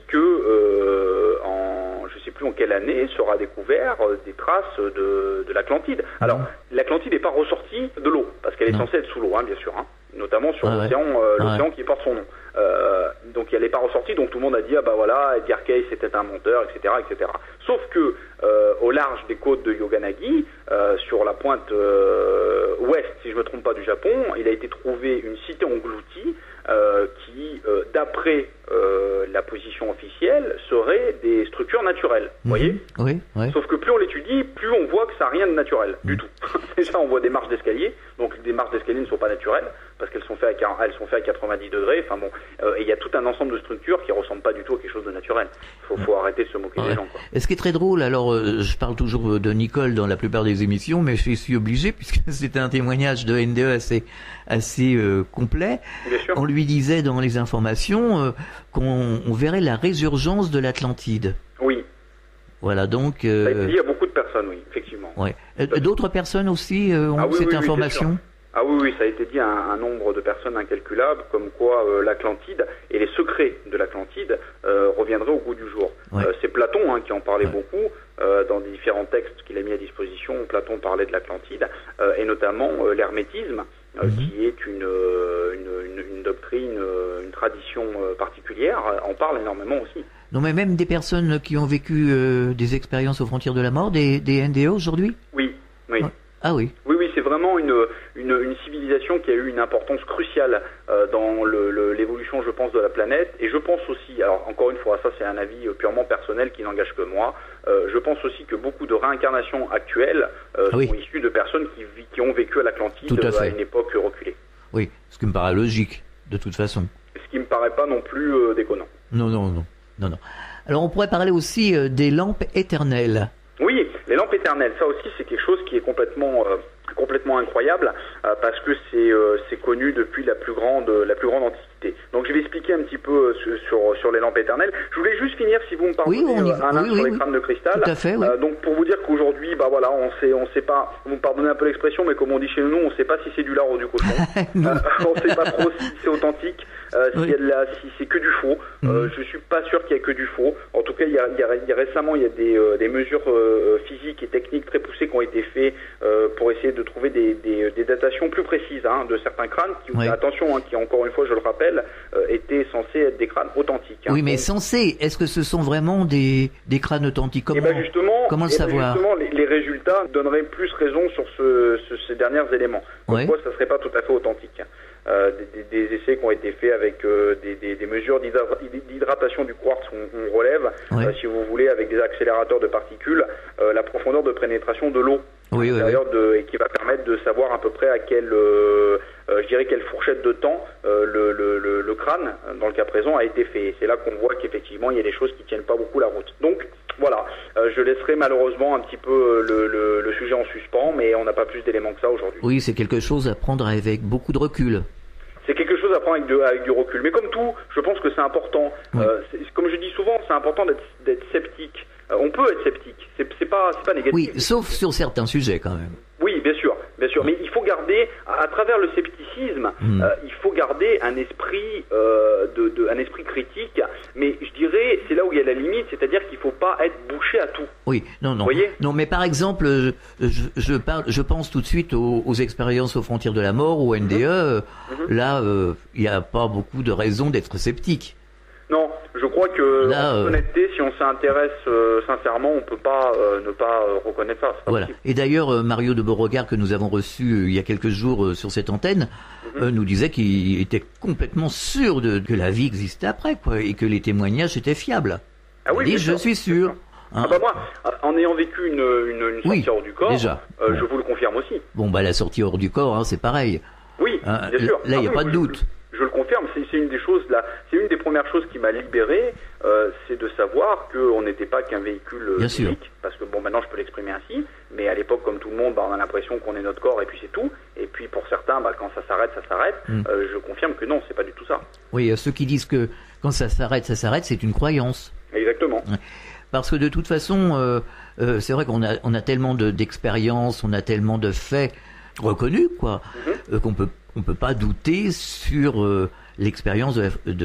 que je ne sais plus en quelle année sera découvert des traces de l'Atlantide. Alors, l'Atlantide n'est pas ressortie de l'eau, parce qu'elle est censée être sous l'eau, bien sûr, notamment sur l'océan qui porte son nom. Donc elle n'est pas ressortie, donc tout le monde a dit Edgar Cayce était un menteur, etc., etc. Sauf que au large des côtes de Yoganagi, sur la pointe ouest, si je ne me trompe pas, du Japon, il a été trouvé une cité engloutie qui, d'après la position officielle, serait des structures naturelles. Vous voyez ? Oui. Sauf que plus on l'étudie, plus on voit que ça n'a rien de naturel du tout. Déjà, on voit des marches d'escalier, donc des marches d'escalier ne sont pas naturelles parce qu'elles sont faites à 90 degrés. Enfin bon, et il y a tout un ensemble de structures qui ressemblent pas du tout à quelque chose de naturel. Faut arrêter de se moquer des gens, quoi. Et ce qui est très drôle, alors je parle toujours de Nicole dans la plupart des émissions, mais je suis obligé puisque c'était un témoignage de NDE assez complet. Bien sûr. On lui disait dans les informations qu'on verrait la résurgence de l'Atlantide. Oui. Voilà, donc... Ça a été dit à beaucoup de personnes, oui, effectivement. Ouais. D'autres personnes aussi ont cette information ? Ah oui, ça a été dit à un nombre de personnes incalculable, comme quoi l'Atlantide et les secrets de l'Atlantide reviendraient au goût du jour. Ouais. C'est Platon qui en parlait beaucoup, dans des différents textes qu'il a mis à disposition. Platon parlait de l'Atlantide, et notamment l'hermétisme, qui est une doctrine, une tradition particulière, en parle énormément aussi. Non, mais même des personnes qui ont vécu des expériences aux frontières de la mort, des NDE aujourd'hui ? Oui. Ah oui. Oui, c'est vraiment une civilisation qui a eu une importance cruciale dans l'évolution, je pense, de la planète. Et je pense aussi, alors encore une fois, ça c'est un avis purement personnel qui n'engage que moi, je pense aussi que beaucoup de réincarnations actuelles sont issues de personnes qui ont vécu à l'Atlantide à une époque reculée. Oui, ce qui me paraît logique, de toute façon. Ce qui me paraît pas non plus déconnant. Non. Alors on pourrait parler aussi des lampes éternelles. Oui, les lampes éternelles, ça aussi c'est quelque chose qui est complètement incroyable parce que c'est connu depuis la plus grande antiquité. Donc je vais expliquer un petit peu sur les lampes éternelles. Je voulais juste finir, si vous me pardonnez, sur les crânes de cristal. Tout à fait, oui. Donc pour vous dire qu'aujourd'hui, on sait pas, vous me pardonnez un peu l'expression, mais comme on dit chez nous, on sait pas si c'est du lard ou du cochon. On sait pas trop si c'est authentique. si c'est que du faux. Je suis pas sûr qu'il y ait que du faux. En tout cas, récemment, il y a des mesures physiques et techniques très poussées qui ont été faites pour essayer de trouver des datations plus précises de certains crânes qui, attention, qui encore une fois, je le rappelle, étaient censés être des crânes authentiques. Oui, mais censés, est-ce que ce sont vraiment des crânes authentiques? Comment le savoir? Justement, les résultats donneraient plus raison sur ces derniers éléments. Pourquoi ça serait pas tout à fait authentique? Des essais qui ont été faits avec des mesures d'hydratation du quartz, on relève, si vous voulez, avec des accélérateurs de particules, la profondeur de pénétration de l'eau et qui va permettre de savoir à peu près à quelle fourchette de temps le crâne, dans le cas présent, a été fait. Et c'est là qu'on voit qu'effectivement il y a des choses qui tiennent pas beaucoup la route. Donc voilà, je laisserai malheureusement un petit peu le sujet en suspens, mais on n'a pas plus d'éléments que ça aujourd'hui. Oui, c'est quelque chose à prendre avec beaucoup de recul. C'est quelque chose à prendre avec du recul. Mais comme tout, je pense que c'est important. Comme je dis souvent, c'est important d'être sceptique. On peut être sceptique. C'est pas négatif. Oui, sauf sur certains sujets quand même. Oui, bien sûr. Mais il faut garder, à travers le scepticisme, il faut garder un esprit, un esprit critique. Mais je dirais, c'est là où il y a la limite, c'est-à-dire qu'il faut pas être bouché à tout. Oui, non. Vous voyez ? Non, mais par exemple, je pense tout de suite aux expériences aux frontières de la mort, au NDE. Là, il n'y a pas beaucoup de raisons d'être sceptique. Non, je crois que en honnêteté, si on s'intéresse sincèrement, on peut pas ne pas reconnaître ça. Voilà. Et d'ailleurs, Mario de Beauregard, que nous avons reçu il y a quelques jours sur cette antenne, nous disait qu'il était complètement sûr que la vie existait après, quoi, et que les témoignages étaient fiables. Ah oui, je suis sûr. Moi, en ayant vécu une sortie hors du corps, déjà. Je vous le confirme aussi. Bon, la sortie hors du corps, c'est pareil. Oui, bien sûr. Là, il n'y a pas de doute. Je le confirme, c'est une des choses c'est une des premières choses qui m'a libéré, c'est de savoir qu'on n'était pas qu'un véhicule physique, parce que maintenant je peux l'exprimer ainsi, mais à l'époque, comme tout le monde, on a l'impression qu'on est notre corps et puis c'est tout, et puis pour certains, quand ça s'arrête, ça s'arrête. Je confirme que non, c'est pas du tout ça. Oui, ceux qui disent que quand ça s'arrête, c'est une croyance. Exactement. Parce que de toute façon, c'est vrai qu'on a tellement d'expériences, on a tellement de faits reconnus, quoi, qu'on peut pas douter sur l'expérience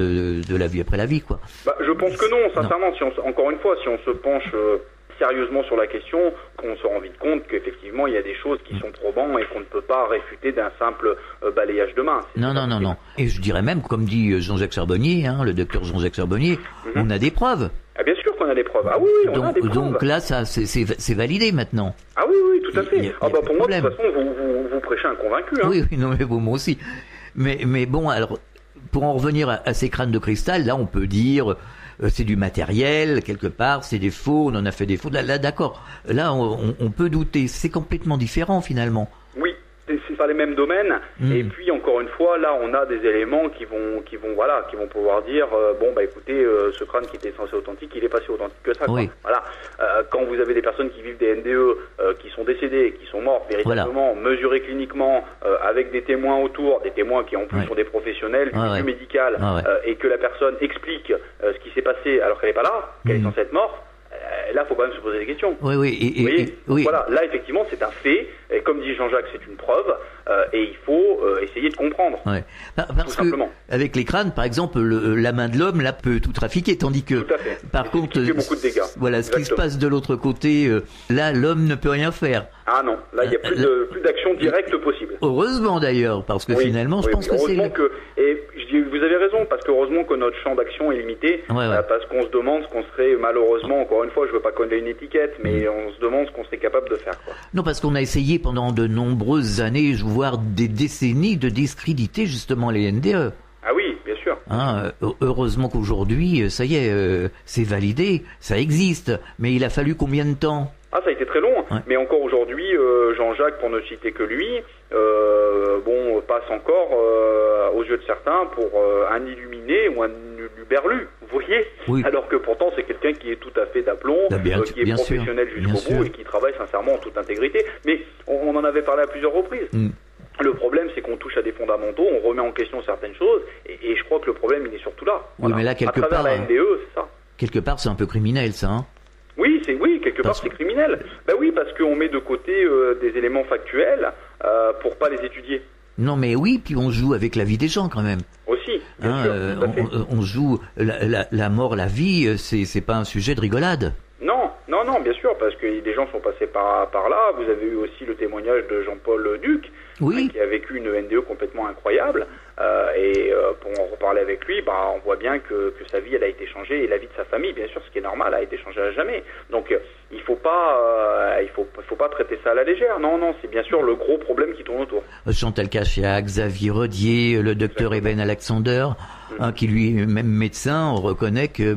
de la vie après la vie, quoi. Je pense que non, sincèrement. Encore une fois, si on se penche sérieusement sur la question, qu'on se rend vite compte qu'effectivement il y a des choses qui sont probantes et qu'on ne peut pas réfuter d'un simple balayage de main. Non. Et je dirais même, comme dit Jean-Jacques Charbonnier, le docteur Jean-Jacques Charbonnier, on a des preuves. Ah, bien sûr qu'on a des preuves. Ah oui, on a des preuves. Donc là, ça, c'est validé maintenant. Ah oui, tout à fait. Pour moi, de toute façon, vous prêchez un convaincu. Oui, non, mais moi aussi. Mais bon, alors, pour en revenir à ces crânes de cristal, là, on peut dire, c'est du matériel, quelque part, c'est des faux, on en a fait des faux. Là, d'accord. Là, on peut douter. C'est complètement différent, finalement. Oui. C'est pas les mêmes domaines. Et puis encore une fois, là, on a des éléments qui vont pouvoir dire écoutez, ce crâne qui était censé authentique, il est pas si authentique que ça. Oui. Voilà. Quand vous avez des personnes qui vivent des NDE, qui sont décédées, qui sont mortes véritablement, mesurées cliniquement, avec des témoins autour, des témoins qui en plus sont des professionnels du milieu médical, et que la personne explique ce qui s'est passé alors qu'elle n'est pas là, qu'elle est censée être morte. Là, il faut quand même se poser des questions. Oui. Voilà, là, effectivement, c'est un fait. Et comme dit Jean-Jacques, c'est une preuve. Et il faut essayer de comprendre. Parce que, avec les crânes, par exemple, la main de l'homme, là, peut tout trafiquer. Tandis que, tout à fait. Par contre, fait beaucoup de dégâts. Voilà, ce qui se passe de l'autre côté, là, l'homme ne peut rien faire. Ah non, là, il n'y a plus d'action directe possible. Heureusement, d'ailleurs, parce que finalement, je pense que c'est... Et je dis, vous avez raison, parce qu'heureusement que notre champ d'action est limité, parce qu'on se demande ce qu'on serait, malheureusement, encore une fois, je veux pas coller une étiquette, mais on se demande ce qu'on serait capable de faire, quoi. Non, parce qu'on a essayé pendant de nombreuses années, voire des décennies, de discréditer justement les NDE. Ah oui, bien sûr. Heureusement qu'aujourd'hui, ça y est, c'est validé, ça existe. Mais il a fallu combien de temps ? Ah, ça a été très long, mais encore aujourd'hui, Jean-Jacques, pour ne citer que lui, passe encore aux yeux de certains pour un illuminé ou un luberlu, vous voyez, alors que pourtant c'est quelqu'un qui est tout à fait d'aplomb, qui est professionnel jusqu'au bout et qui travaille sincèrement en toute intégrité. Mais on en avait parlé à plusieurs reprises. Le problème, c'est qu'on touche à des fondamentaux, on remet en question certaines choses, et je crois que le problème, il est surtout là. Oui, mais là, quelque à travers part, la NDE, c'est ça. Quelque part, c'est un peu criminel, ça, hein. Oui, quelque part c'est criminel. Oui, parce qu'on met de côté des éléments factuels pour pas les étudier. Non, mais oui, puis on joue avec la vie des gens quand même. Aussi. Bien sûr, tout à fait. On joue la mort, la vie, c'est pas un sujet de rigolade. Non, bien sûr, parce que des gens sont passés par là. Vous avez eu aussi le témoignage de Jean-Paul Duc, Oui. qui a vécu une NDE complètement incroyable. Pour en reparler avec lui, on voit bien que sa vie, elle a été changée, et la vie de sa famille, bien sûr, ce qui est normal, a été changée à jamais. Donc, il faut pas traiter ça à la légère. Non, c'est bien sûr le gros problème qui tourne autour. Chantal Cachiac, Xavier Rodier, le docteur Eben Alexander, qui lui-même médecin, reconnaît que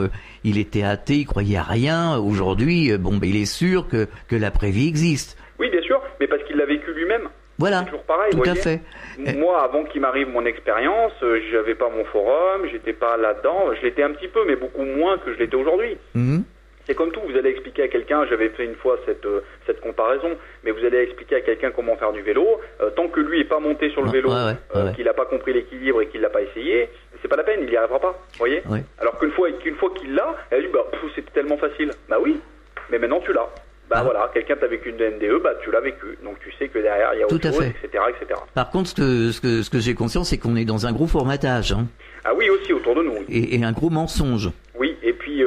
il était athée, il croyait à rien. Aujourd'hui, il est sûr que l'après-vie existe. Oui, bien sûr, mais parce qu'il l'a vécu lui-même. Voilà, c'est toujours pareil, tout vous à voyez. fait. Moi, avant qu'il m'arrive mon expérience, j'avais pas mon forum, j'étais pas là-dedans. Je l'étais un petit peu, mais beaucoup moins que je l'étais aujourd'hui. Mhm. C'est comme tout, vous allez expliquer à quelqu'un, j'avais fait une fois cette comparaison, mais vous allez expliquer à quelqu'un comment faire du vélo, tant que lui est pas monté sur le vélo, qu'il a pas compris l'équilibre et qu'il l'a pas essayé, c'est pas la peine, il y arrivera pas, vous voyez. Ouais. Alors qu'une fois qu'il l'a, elle dit c'est tellement facile. Bah oui, mais maintenant tu l'as. Voilà, quelqu'un t'a vécu une NDE, tu l'as vécu, donc tu sais que derrière il y a autre chose, etc. Par contre, ce que j'ai conscience, c'est qu'on est dans un gros formatage. Hein. Ah oui, aussi autour de nous. Et un gros mensonge. Oui, et puis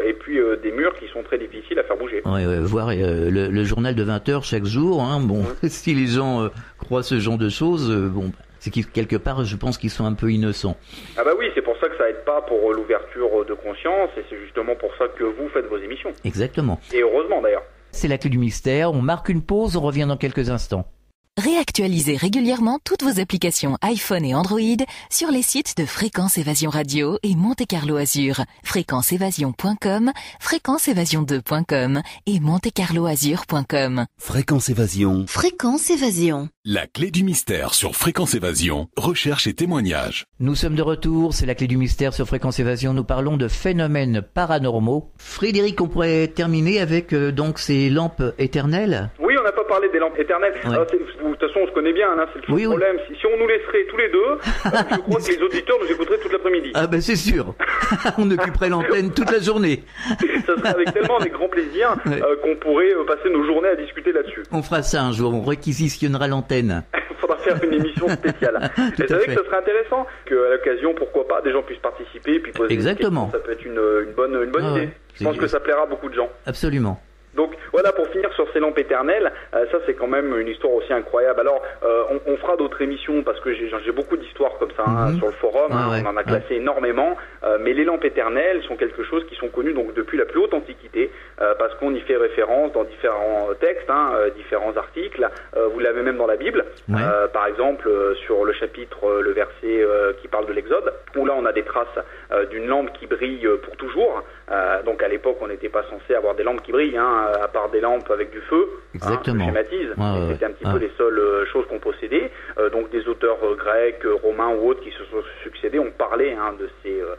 des murs qui sont très difficiles à faire bouger. Voir le journal de 20h chaque jour. Hein, si les gens croient ce genre de choses, c'est qu'ils, quelque part, je pense qu'ils sont un peu innocents. Ah bah oui, c'est pour ça que ça aide pas pour l'ouverture de conscience, et c'est justement pour ça que vous faites vos émissions. Exactement. Et heureusement d'ailleurs. C'est la clé du mystère. On marque une pause, on revient dans quelques instants. Réactualisez régulièrement toutes vos applications iPhone et Android sur les sites de Fréquence Évasion Radio et Monte Carlo Azur. FréquenceEvasion.com, FréquenceEvasion2.com et MonteCarloAzur.com. Fréquence Évasion. Fréquence Évasion. La clé du mystère sur Fréquence Évasion. Recherche et témoignages. Nous sommes de retour, c'est la clé du mystère sur Fréquence Évasion. Nous parlons de phénomènes paranormaux. Frédéric, on pourrait terminer avec donc ces lampes éternelles. Oui, on n'a pas parlé des lampes éternelles. Ouais. De toute façon, on se connaît bien, c'est le problème. Si on nous laisserait tous les deux, je crois que les auditeurs nous écouteraient toute l'après-midi. Ah ben c'est sûr. On occuperait l'antenne toute la journée. Ça serait avec grand plaisir qu'on pourrait passer nos journées à discuter là-dessus. On fera ça un jour, on réquisitionnera l'antenne. Il faudra faire une émission spéciale. C'est vrai que ça serait intéressant qu'à l'occasion, pourquoi pas, des gens puissent participer et puis poser des questions. Ça peut être une bonne idée. Je pense que ça plaira à beaucoup de gens. Absolument. Donc voilà, pour finir sur ces lampes éternelles, ça c'est quand même une histoire aussi incroyable. Alors on fera d'autres émissions parce que j'ai beaucoup d'histoires comme ça sur le forum, on en a classé énormément, mais les lampes éternelles sont quelque chose qui sont connues donc depuis la plus haute antiquité, parce qu'on y fait référence dans différents textes, différents articles, vous l'avez même dans la Bible, par exemple sur le chapitre, le verset qui parle de l'Exode, où là on a des traces d'une lampe qui brille pour toujours, donc à l'époque on n'était pas censé avoir des lampes qui brillent, à part des lampes avec du feu, exactement. Je schématise, c'était un petit peu les seules choses qu'on possédait. Donc des auteurs grecs, romains ou autres qui se sont succédés ont parlé de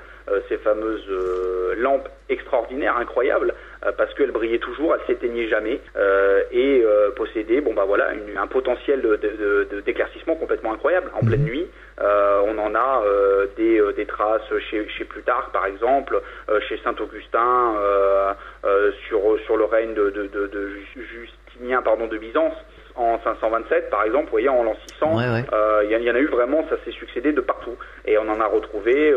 ces fameuses lampes extraordinaires, incroyables, parce qu'elles brillaient toujours, elles s'éteignaient jamais, et possédaient un potentiel d'éclaircissement complètement incroyable. En pleine nuit, on en a des traces chez Plutarque par exemple, chez Saint-Augustin, sur le règne de Justinien de Byzance en 527 par exemple, vous voyez, en l'an 600, il y en a eu vraiment, ça s'est succédé de partout, et on en a retrouvé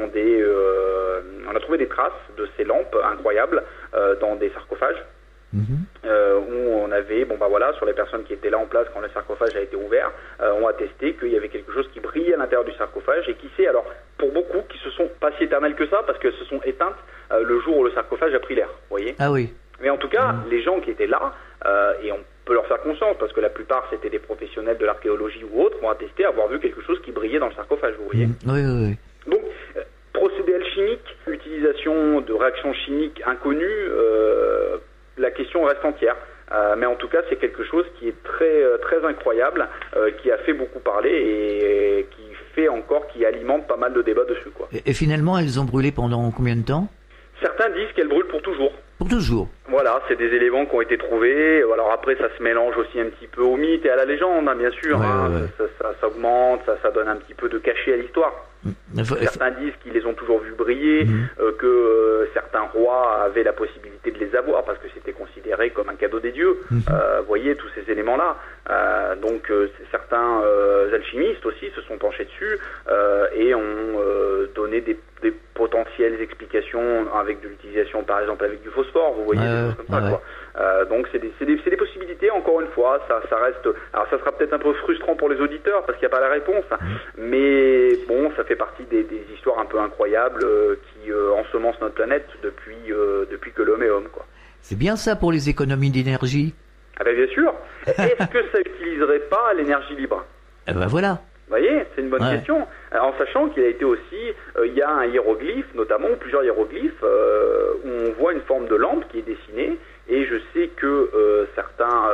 on a trouvé des traces de ces lampes incroyables dans des sarcophages. Où on avait, sur les personnes qui étaient là en place quand le sarcophage a été ouvert, ont attesté qu'il y avait quelque chose qui brillait à l'intérieur du sarcophage, et qui sait, alors pour beaucoup qui se sont pas si éternelles que ça, parce qu'elles se sont éteintes le jour où le sarcophage a pris l'air, vous voyez. Ah oui. Mais en tout cas, les gens qui étaient là, et on peut leur faire conscience, parce que la plupart c'était des professionnels de l'archéologie ou autres, ont attesté avoir vu quelque chose qui brillait dans le sarcophage, vous voyez. Oui. Donc, procédé alchimique, utilisation de réactions chimiques inconnues, la question reste entière. Mais en tout cas, c'est quelque chose qui est très, très incroyable, qui a fait beaucoup parler et qui alimente pas mal de débats dessus, quoi. Et finalement, elles ont brûlé pendant combien de temps ? Certains disent qu'elles brûlent pour toujours. Pour toujours. Voilà, c'est des éléments qui ont été trouvés. Alors après, ça se mélange aussi un petit peu au mythe et à la légende, bien sûr. Ça augmente, ça donne un petit peu de cachet à l'histoire. Certains disent qu'ils les ont toujours vus briller, que certains rois avaient la possibilité de les avoir parce que c'était considéré considéré comme un cadeau des dieux. Vous voyez tous ces éléments-là. Donc certains alchimistes aussi se sont penchés dessus et ont donné des potentielles explications avec de l'utilisation, par exemple, avec du phosphore. Vous voyez, des choses comme ça, quoi. Donc c'est des possibilités. Encore une fois, ça reste. Alors ça sera peut-être un peu frustrant pour les auditeurs parce qu'il n'y a pas la réponse, mais bon, ça fait partie des histoires un peu incroyables qui ensemencent notre planète depuis que l'homme est homme, quoi. C'est bien ça pour les économies d'énergie. Ah ben bien sûr. Est-ce que ça utiliserait pas l'énergie libre? Eh ben voilà. Vous voyez, c'est une bonne question. En sachant qu'il a été aussi, il y a un hiéroglyphe, notamment plusieurs hiéroglyphes, où on voit une forme de lampe qui est dessinée, et je sais que certains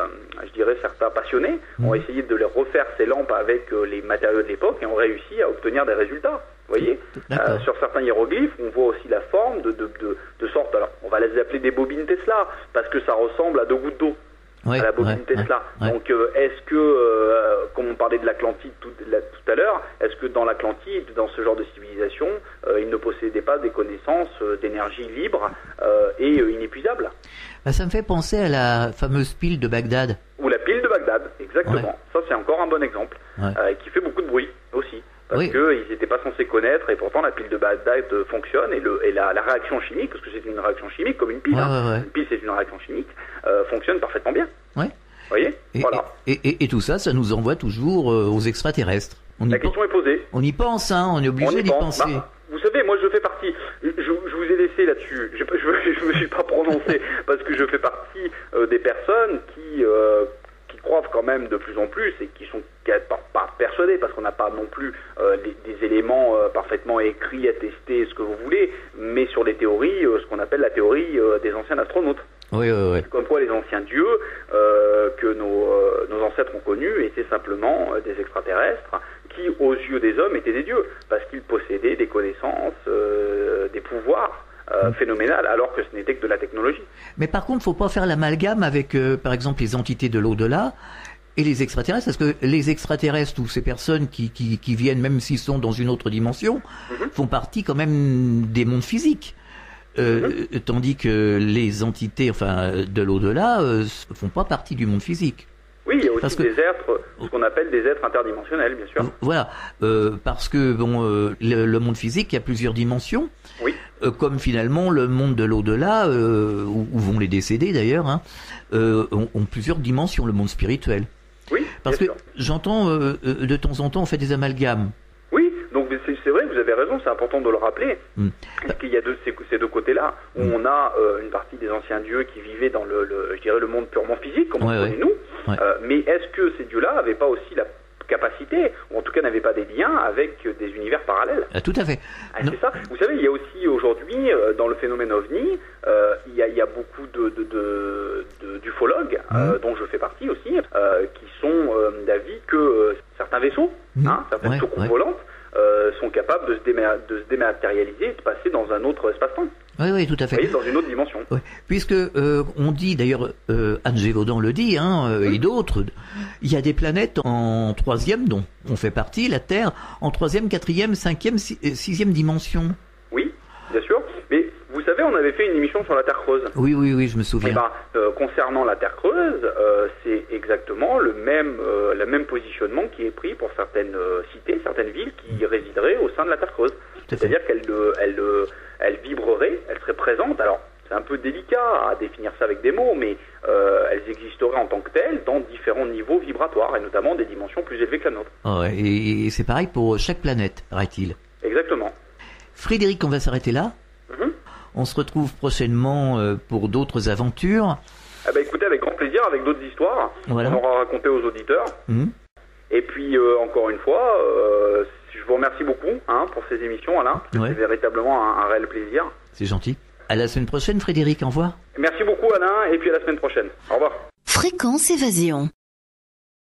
passionnés ont essayé de les refaire ces lampes avec les matériaux de l'époque et ont réussi à obtenir des résultats. Vous voyez, sur certains hiéroglyphes, on voit aussi la forme de sorte, alors on va les appeler des bobines Tesla, parce que ça ressemble à 2 gouttes d'eau. À la bobine Tesla. Donc, est-ce que, comme on parlait de l'Atlantide tout à l'heure, est-ce que dans l'Atlantide, dans ce genre de civilisation, ils ne possédaient pas des connaissances d'énergie libre et inépuisable? Ça me fait penser à la fameuse pile de Bagdad. Ou la pile de Bagdad, exactement. Ça, c'est encore un bon exemple, qui fait beaucoup de bruit aussi. Parce qu'ils n'étaient pas censés connaître, et pourtant la pile de Bagdad fonctionne, et la réaction chimique, parce que c'est une réaction chimique comme une pile, une pile c'est une réaction chimique, fonctionne parfaitement bien. Vous voyez, voilà. Et tout ça, ça nous envoie toujours aux extraterrestres. La question est posée. On y pense, on est obligé d'y penser. Vous savez, moi je fais partie, je vous ai laissé là-dessus, je me suis pas prononcé, parce que je fais partie des personnes qui croient quand même de plus en plus et qui sont pas persuadés, parce qu'on n'a pas non plus des éléments parfaitement écrits, attestés, ce que vous voulez, mais sur des théories, ce qu'on appelle la théorie des anciens astronautes. Comme quoi les anciens dieux que nos ancêtres ont connus étaient simplement des extraterrestres qui, aux yeux des hommes, étaient des dieux, parce qu'ils possédaient des connaissances, des pouvoirs phénoménal, alors que ce n'était que de la technologie. Mais par contre, il ne faut pas faire l'amalgame avec, par exemple, les entités de l'au-delà et les extraterrestres, parce que les extraterrestres ou ces personnes qui viennent, même s'ils sont dans une autre dimension, font partie quand même des mondes physiques. Tandis que les entités de l'au-delà font pas partie du monde physique. Oui, il y a aussi des êtres, ce qu'on appelle des êtres interdimensionnels, bien sûr. Voilà, parce que le monde physique, il y a plusieurs dimensions. Oui. Comme finalement le monde de l'au-delà, où vont les décédés d'ailleurs, ont plusieurs dimensions, le monde spirituel. Oui. Parce que j'entends de temps en temps on fait des amalgames. Oui, donc c'est vrai, vous avez raison, c'est important de le rappeler. Parce qu'il y a ces deux côtés-là, où on a une partie des anciens dieux qui vivaient dans le monde purement physique, comme on connaît nous. Mais est-ce que ces dieux-là n'avaient pas aussi la capacité, ou en tout cas n'avaient pas des liens avec des univers parallèles? Tout à fait. C'est ça. Vous savez, il y a aussi aujourd'hui, dans le phénomène OVNI, il y a beaucoup d'ufologues, dont je fais partie aussi, qui sont d'avis que certains vaisseaux, certaines soucoupes volantes, sont capables de se dématérialiser et de passer dans un autre espace-temps. Oui, tout à fait. Vous voyez, dans une autre dimension. Puisque on dit, d'ailleurs, Anne Gévaudan le dit, et d'autres, il y a des planètes en 3e, dont on fait partie, la Terre, en 3e, 4e, 5e, 6e dimension. Oui, bien sûr. Mais vous savez, on avait fait une émission sur la Terre creuse. Oui, je me souviens. Concernant la Terre creuse, c'est exactement le même positionnement qui est pris pour certaines cités, certaines villes qui résideraient au sein de la Terre creuse. C'est-à-dire qu'elles vibreraient, elles seraient présentes. Alors, c'est un peu délicat à définir ça avec des mots, mais elles existeraient en tant que telles dans différents niveaux vibratoires, et notamment des dimensions plus élevées que la nôtre. Et c'est pareil pour chaque planète, paraît-il. Exactement. Frédéric, on va s'arrêter là. On se retrouve prochainement pour d'autres aventures. Écoutez, avec grand plaisir, avec d'autres histoires. Voilà. On aura raconté aux auditeurs. Et puis, encore une fois, je vous remercie beaucoup pour ces émissions, Alain. C'est véritablement un réel plaisir. C'est gentil. À la semaine prochaine, Frédéric. Au revoir. Merci beaucoup, Alain. Et puis à la semaine prochaine. Au revoir. Fréquence Évasion.